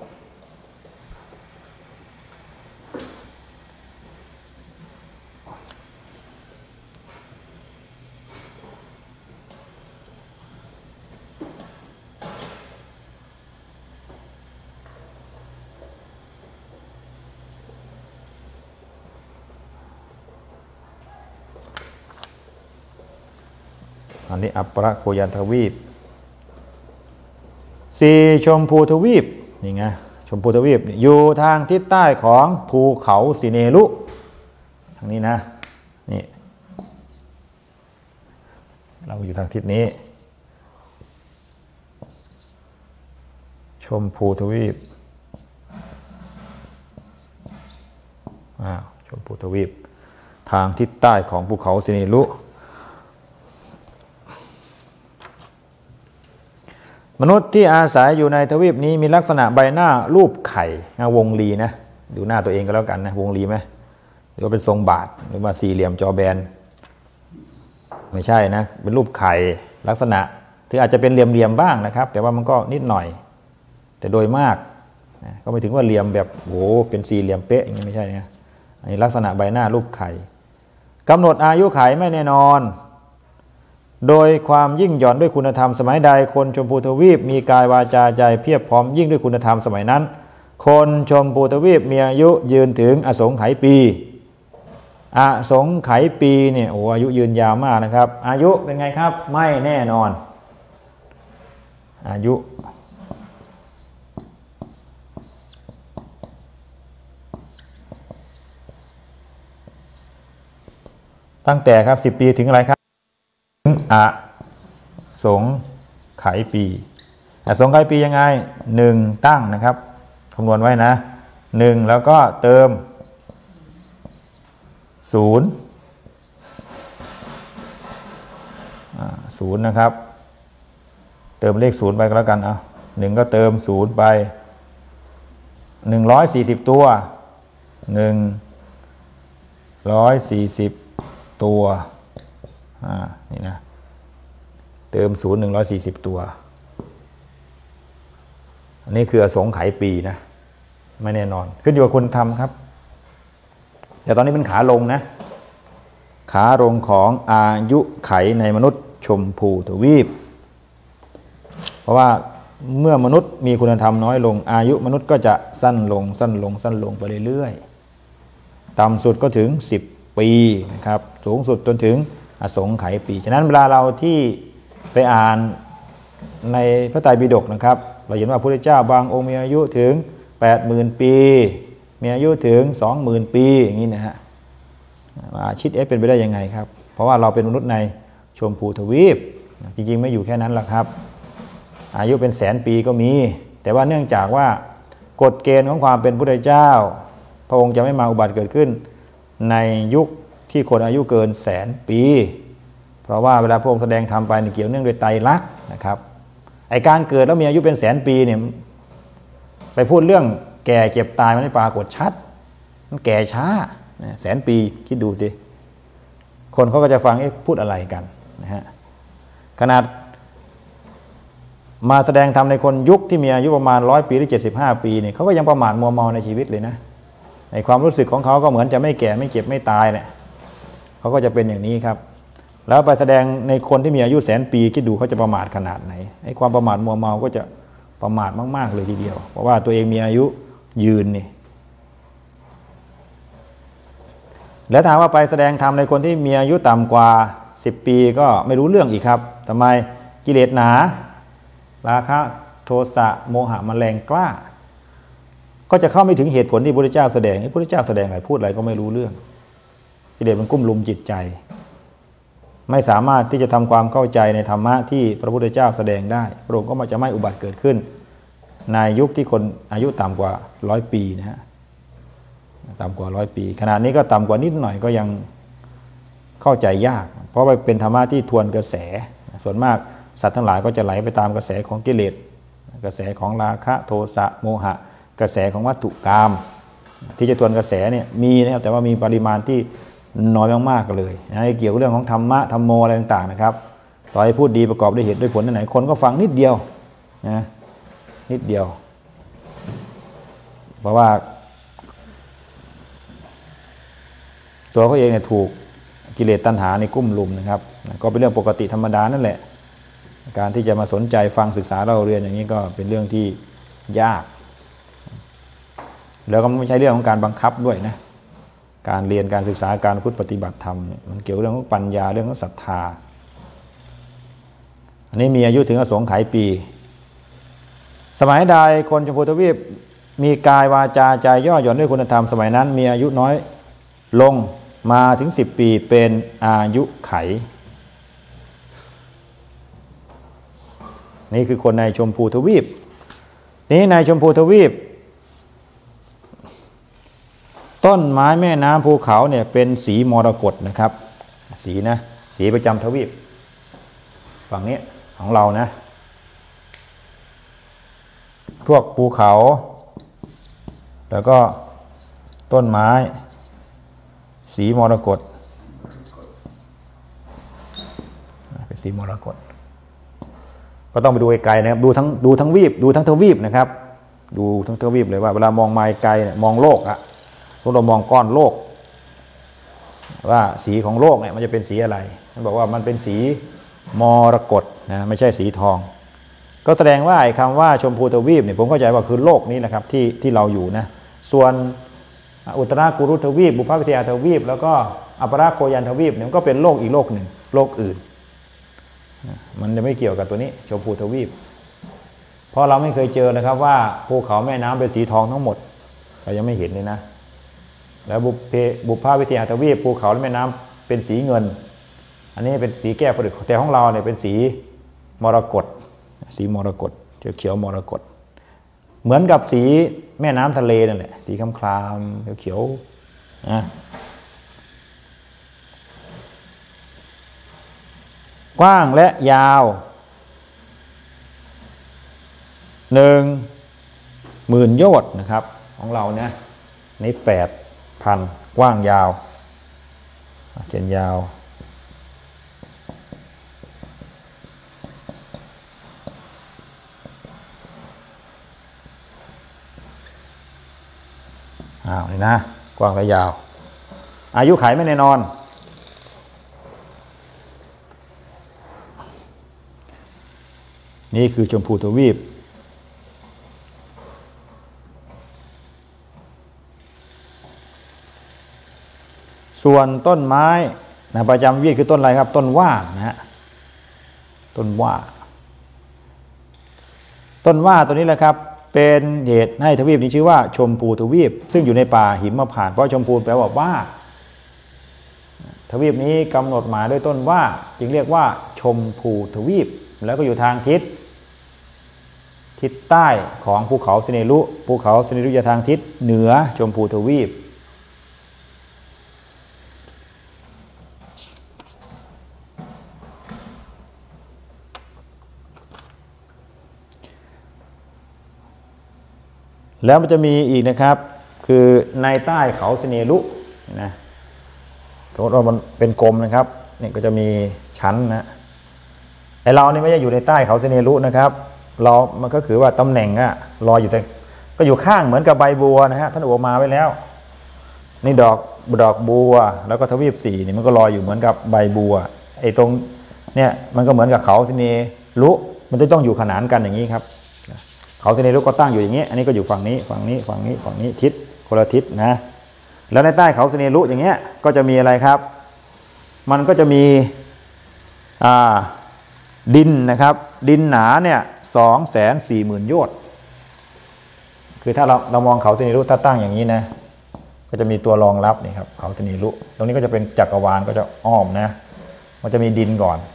อันนี้อัปปะโคยันทวีป4ชมพูทวีปนี่ไงชมพูทวีปอยู่ทางทิศใต้ของภูเขาสิเนรุทางนี้นะนี่เราอยู่ทางทิศนี้ชมพูทวีปชมพูทวีปทางทิศใต้ของภูเขาสิเนรุมนุษย์ที่อาศัยอยู่ในทวีปนี้มีลักษณะใบหน้ารูปไข่วงรีนะดูหน้าตัวเองก็แล้วกันนะวงรีไหมหรือว่าเป็นทรงบาทหรือว่าสี่เหลี่ยมจอแบนไม่ใช่นะเป็นรูปไข่ลักษณะที่อาจจะเป็นเหลี่ยมบ้างนะครับแต่ว่ามันก็นิดหน่อยแต่โดยมากก็ไม่ถึงว่าเหลี่ยมแบบโหเป็นสี่เหลี่ยมเป๊ะอย่างนี้ไม่ใช่นะอันนี้ลักษณะใบหน้ารูปไข่กำหนดอายุไขไม่แน่นอนโดยความยิ่งหย่อนด้วยคุณธรรมสมัยใดคนชมพูทวีปมีกายวาจาใจเพียบพร้อมยิ่งด้วยคุณธรรมสมัยนั้นคนชมพูทวีปมีอายุยืนถึงอสงไขยปีอสงไขยปีเนี่ยโอ้อายุยืนยาวมากนะครับอายุเป็นไงครับไม่แน่นอนอายุตั้งแต่ครับ10 ปีถึงอะไรครับอสงไขยปีอสงไขยปียังไง1ตั้งนะครับคำนวณไว้นะ1แล้วก็เติม0นะครับเติมเลข0ไปก็แล้วกัน1ก็เติม0ไป140ตัว140ตัวนี่นะเติม0 140ตัวอันนี้คืออสงไขยปีนะไม่แน่นอนขึ้นอยู่กับคุณทำครับแต่ตอนนี้เป็นขาลงนะขาลงของอายุไขในมนุษย์ชมพูทวีปเพราะว่าเมื่อมนุษย์มีคุณธรรมน้อยลงอายุมนุษย์ก็จะสั้นลงไปเรื่อยๆต่ำสุดก็ถึง10 ปีนะครับสูงสุดจนถึงอสงไขยปีฉะนั้นเวลาเราที่ไปอ่านในพระไตรปิฎกนะครับเราเห็นว่าพระพุทธเจ้าบางองค์มีอายุถึง 80,000 ปีมีอายุถึง 20,000 ปีอย่างนี้นะฮะคิดเป็นไปได้ยังไงครับเพราะว่าเราเป็นมนุษย์ในชมพูทวีปจริงๆไม่อยู่แค่นั้นหรอกครับอายุเป็นแสนปีก็มีแต่ว่าเนื่องจากว่ากฎเกณฑ์ของความเป็นพุทธเจ้าพระองค์จะไม่มาอุบัติเกิดขึ้นในยุคที่คนอายุเกินแสนปีเพราะว่าเวลาพระองค์แสดงธรรมไปเกี่ยวเนื่องด้วยไตรลักษณ์นะครับไอการเกิดแล้วมีอายุเป็นแสนปีเนี่ยไปพูดเรื่องแก่เจ็บตายมันไม่ปรากฏชัดมันแก่ช้าแสนปีคิดดูสิคนเขาก็จะฟังพูดอะไรกันนะฮะขนาดมาแสดงธรรมในคนยุคที่มีอายุประมาณ100 ปีหรือ75 ปีเนี่ยเขาก็ยังประมาทมัวเมาในชีวิตเลยนะในความรู้สึกของเขาก็เหมือนจะไม่แก่ไม่เจ็บไม่ตายเนี่ยเขาก็จะเป็นอย่างนี้ครับแล้วไปแสดงในคนที่มีอายุแสนปีคิดดูเขาจะประมาทขนาดไหนไอ้ความประมาทมัวเมาก็จะประมาทมากๆเลยทีเดียวเพราะว่าตัวเองมีอายุยืนนี่แล้วถามว่าไปแสดงธรรมในคนที่มีอายุต่ำกว่า10 ปีก็ไม่รู้เรื่องอีกครับทำไมกิเลสหนาราคะโทสะโมหะมันแรงกล้าก็จะเข้าไม่ถึงเหตุผลที่พระพุทธเจ้าแสดงพระพุทธเจ้าแสดงอะไรพูดอะไรก็ไม่รู้เรื่องกิเลสมันกุ้มลุมจิตใจไม่สามารถที่จะทำความเข้าใจในธรรมะที่พระพุทธเจ้าแสดงได้พระองค์ก็มาจะไม่อุบัติเกิดขึ้นในยุคที่คนอายุต่ำกว่า100 ปีนะฮะต่ำกว่า100 ปีขนาดนี้ก็ต่ำกว่านิดหน่อยก็ยังเข้าใจยากเพราะว่าเป็นธรรมะที่ทวนกระแสส่วนมากสัตว์ทั้งหลายก็จะไหลไปตามกระแสของกิเลสกระแสของราคะโทสะโมหะกระแสของวัตถุกรรมที่จะทวนกระแสเนี่ยมีนะครับแต่ว่ามีปริมาณที่น้อยมากๆเลยนะเกี่ยวกับเรื่องของธรรมะธรรมโมอะไรต่างๆนะครับต่อให้พูดดีประกอบด้วยเหตุด้วยผลไหนคนก็ฟังนิดเดียวนะนิดเดียวเพราะว่าตัวเขาเองเนี่ยถูกกิเลสตัณหาในกุ้มลุมนะครับก็เป็นเรื่องปกติธรรมดานั่นแหละการที่จะมาสนใจฟังศึกษาเราเรียนอย่างนี้ก็เป็นเรื่องที่ยากแล้วก็ไม่ใช่เรื่องของการบังคับด้วยนะการเรียนการศึกษาการพูดปฏิบัติธรรมมันเกี่ยวเรื่องของปัญญาเรื่องของศรัทธาอันนี้มีอายุถึงอสงไขยปี สมัยใดคนชมพูทวีปมีกายวาจาใจย่อหย่อนด้วยคุณธรรมสมัยนั้นมีอายุน้อยลงมาถึง10 ปีเป็นอายุไขนี่คือคนในชมพูทวีปนี้ในชมพูทวีปต้นไม้แม่น้ำภูเขาเนี่ยเป็นสีมรกตนะครับสีนะสีประจำทวีปฝั่งนี้ของเรานะพวกภูเขาแล้วก็ต้นไม้สีมรกตเป็นสีมรกตก็ต้องไปดูไกลๆนะครับดูทั้งทวีปนะครับดูทั้งทวีปเลยว่าเวลามองมาไกลมองโลกอะพวกเรามองก้อนโลกว่าสีของโลกเนี่ยมันจะเป็นสีอะไรมันบอกว่ามันเป็นสีมรกตนะไม่ใช่สีทองก็แสดงว่าไอ้คำว่าชมพูทวีปเนี่ยผมเข้าใจว่าคือโลกนี้แหละครับที่เราอยู่นะส่วนอุตรากุรุทวีปบุพวิทยาทวีปแล้วก็อัปราโคยันทวีปเนี่ยก็เป็นโลกอีกโลกหนึ่งโลกอื่นมันจะไม่เกี่ยวกับตัวนี้ชมพูทวีปเพราะเราไม่เคยเจอนะครับว่าภูเขาแม่น้ำเป็นสีทองทั้งหมดเรายังไม่เห็นเลยนะแล้วบุพวิทยาทวีปภูเขาและแม่น้ำเป็นสีเงินอันนี้เป็นสีแก้วประดุจแต่ของเราเนี่ยเป็นสีมรกตสีมรกตเขียวมรกตเหมือนกับสีแม่น้ำทะเลนั่นแหละสีคล้ำๆเขียวๆนะกว้างและยาว10,000 โยชน์นะครับของเราเนี่ยนี่8,000กว้างยาวเขียนยาวนี่นะกว้างและยาวอายุขัยไม่แน่นอนนี่คือชมพูทวีปส่วนต้นไม้นะประจำวีปคือต้นอะไรครับต้นว่านะฮะต้นว่าตัวนี้แหละครับเป็นเหตุให้ทวีปนี้ชื่อว่าชมพูทวีปซึ่งอยู่ในป่าหิมพานต์เพราะชมพูแปลว่าทวีปนี้กำหนดหมายด้วยต้นว่าจึงเรียกว่าชมพูทวีปแล้วก็อยู่ทางทิศใต้ของภูเขาสิเนรุอยู่ทางทิศเหนือชมพูทวีปแล้วมันจะมีอีกนะครับคือในใต้เขาสิเนรุนะสมมติว่ามันเป็นกลมนะครับนี่ก็จะมีชั้นนะไอเรานี่ไม่ใช่อยู่ในใต้เขาสิเนรุนะครับมันก็คือว่าตำแหน่งอะลอยอยู่แต่ก็อยู่ข้างเหมือนกับใบบัวนะฮะท่านอุปมาไว้แล้วนี่ดอกบัวแล้วก็ทวีป4นี่มันก็ลอยอยู่เหมือนกับใบบัวไอตรงเนี่ยมันก็เหมือนกับเขาสิเนรุมันจะต้องอยู่ขนานกันอย่างนี้ครับเขาสิเนรุก็ตั้งอยู่อย่างนี้อันนี้ก็อยู่ฝั่งนี้ทิศคนละทิศนะแล้วในใต้เขาสิเนรุอย่างเงี้ยก็จะมีอะไรครับมันก็จะมีดินนะครับดินหนาเนี่ย240,000 โยชน์คือถ้าเรามองเขาสิเนรุถ้าตั้งอย่างนี้นะก็จะมีตัวรองรับนี่ครับเขาสิเนรุตรงนี้ก็จะเป็นจักรวาลก็จะอ้อมนะมันจะมีดินก่อน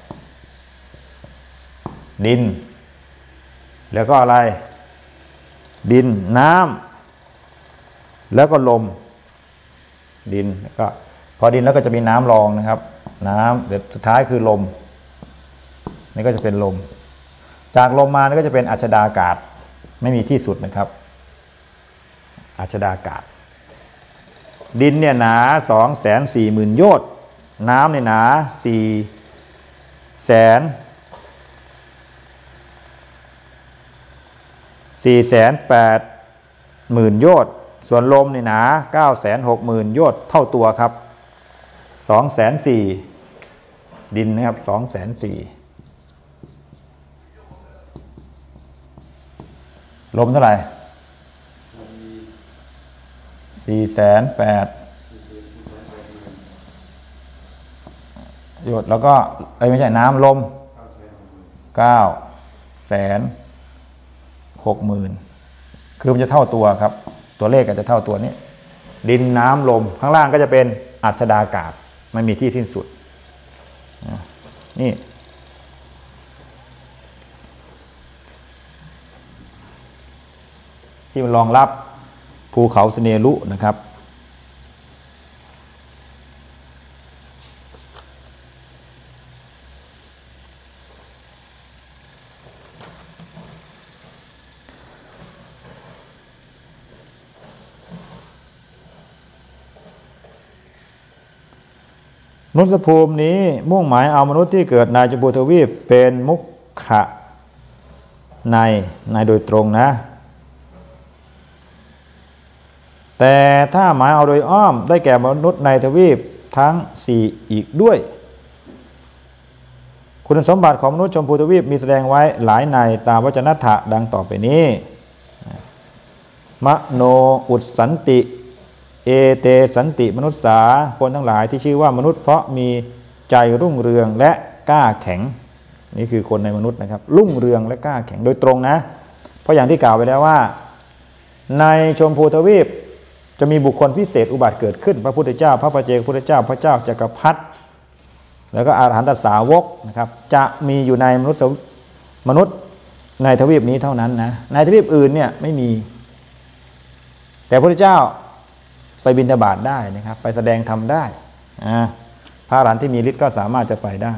ดินแล้วก็อะไรดินน้ำแล้วก็ลมดินแล้วก็พอดินแล้วก็จะมีน้ำรองนะครับน้ำเดี๋ยวสุดท้ายคือลมนี่ก็จะเป็นลมจากลมมานี่ก็จะเป็นอัจฉดากาศไม่มีที่สุดนะครับอัจฉดากาศดินเนี่ยหนา240,000 โยชน์น้ำเนี่ยหนา480,000 โยชน์ส่วนลมนี่หนา 960,000 โยชน์เท่าตัวครับ240,000ดินนะครับ240,000ลมเท่าไหร่480,000 โยชน์แล้วก็ไม่ใช่น้ำลม960,000คือมันจะเท่าตัวครับตัวเลขก็จะเท่าตัวนี้ดินน้ำลมข้างล่างก็จะเป็นอัจฉดากาศไม่มีที่สิ้นสุดนี่ที่มันรองรับภูเขาสิเนรุนะครับมนุษยภูมินี้มุ่งหมายเอามนุษย์ที่เกิดในชมพูทวีปเป็นมุขะในโดยตรงนะแต่ถ้าหมายเอาโดยอ้อมได้แก่มนุษย์ในทวีปทั้ง4อีกด้วยคุณสมบัติของมนุษย์ชมพูทวีปมีแสดงไว้หลายในตามวจนะถะดังต่อไปนี้มโนอุสสันติเอเตสันติมนุษย์สาคนทั้งหลายที่ชื่อว่ามนุษย์เพราะมีใจรุ่งเรืองและกล้าแข็งนี่คือคนในมนุษย์นะครับรุ่งเรืองและกล้าแข็งโดยตรงนะเพราะอย่างที่กล่าวไปแล้วว่าในชมพูทวีปจะมีบุคคลพิเศษอุบัติเกิดขึ้นพระพุทธเจ้าพระปัจเจกพุทธเจ้าพระเจ้าจักรพรรดิแล้วก็อรหันตสาวกนะครับจะมีอยู่ในมนุษย์ในทวีปนี้เท่านั้นนะในทวีปอื่นเนี่ยไม่มีแต่พระพุทธเจ้าไปบิณฑบาตได้นะครับไปแสดงธรรมได้พระอรหันต์ที่มีฤทธิ์ก็สามารถจะไปได้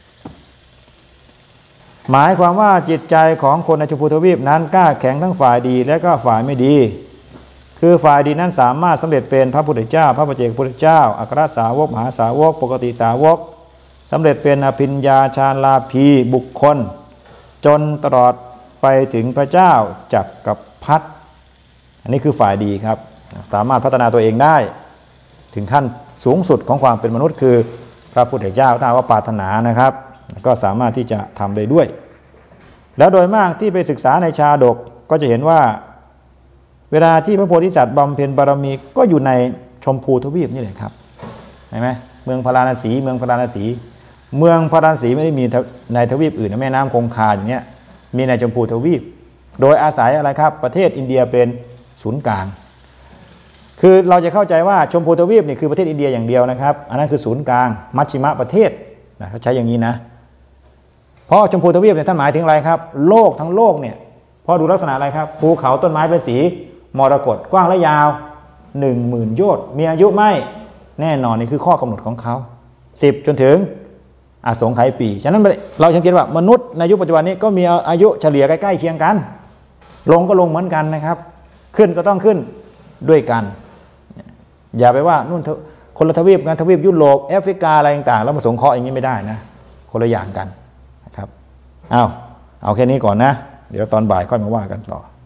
หมายความว่าจิตใจของคนในชมพูทวีปนั้นกล้าแข็งทั้งฝ่ายดีและก็ฝ่ายไม่ดีคือฝ่ายดีนั้นสามารถสำเร็จเป็นพระพุทธเจ้าพระปัจเจกพุทธเจ้าอัครสาวกมหาสาวกปกติสาวกสำเร็จเป็นอภิญญาฌานลาภีบุคคลจนตลอดไปถึงพระเจ้าจักรพรรดิอันนี้คือฝ่ายดีครับสามารถพัฒนาตัวเองได้ถึงขั้นสูงสุดของความเป็นมนุษย์คือพระพุทธเจ้าถ้าว่าปรารถนานะครับก็สามารถที่จะทำได้ด้วยแล้วโดยมากที่ไปศึกษาในชาดกก็จะเห็นว่าเวลาที่พระโพธิสัตว์บำเพ็ญบารมีก็อยู่ในชมพูทวีปนี่แหละครับเห็นไหมเมืองพาราณสีเมืองพาราณสีเมืองพาราณสีไม่ได้มีในทวีปอื่นแม่น้ำคงคาอย่างเงี้ยมีในชมพูทวีปโดยอาศัยอะไรครับประเทศอินเดียเป็นศูนย์กลางคือเราจะเข้าใจว่าชมพูทวีปนี่คือประเทศอินเดียอย่างเดียวนะครับอันนั้นคือศูนย์กลางมัชชิมะประเทศนะเขาใช้อย่างนี้นะเพราะชมพูทวีปเนี่ยท่านหมายถึงอะไรครับโลกทั้งโลกเนี่ยพอดูลักษณะอะไรครับภูเขาต้นไม้เป็นสีมรกตกว้างและยาว 10,000 โยชน์มีอายุไม่แน่นอนนี่คือข้อกำหนดของเขา10จนถึงอสงไขยปีฉะนั้นเราสังเกตว่ามนุษย์ในยุคปัจจุบันนี้ก็มีอายุเฉลี่ยใกล้ๆเคียงกันลงก็ลงเหมือนกันนะครับขึ้นก็ต้องขึ้นด้วยกันอย่าไปว่านู่นคนละทวีปกันทวีปยุโรปแอฟริกาอะไรต่างๆแล้วมาสงเคราะห์อย่างนี้ไม่ได้นะคนละอย่างกันนะครับเอาแค่นี้ก่อนนะเดี๋ยวตอนบ่ายค่อยมาว่ากันต่อ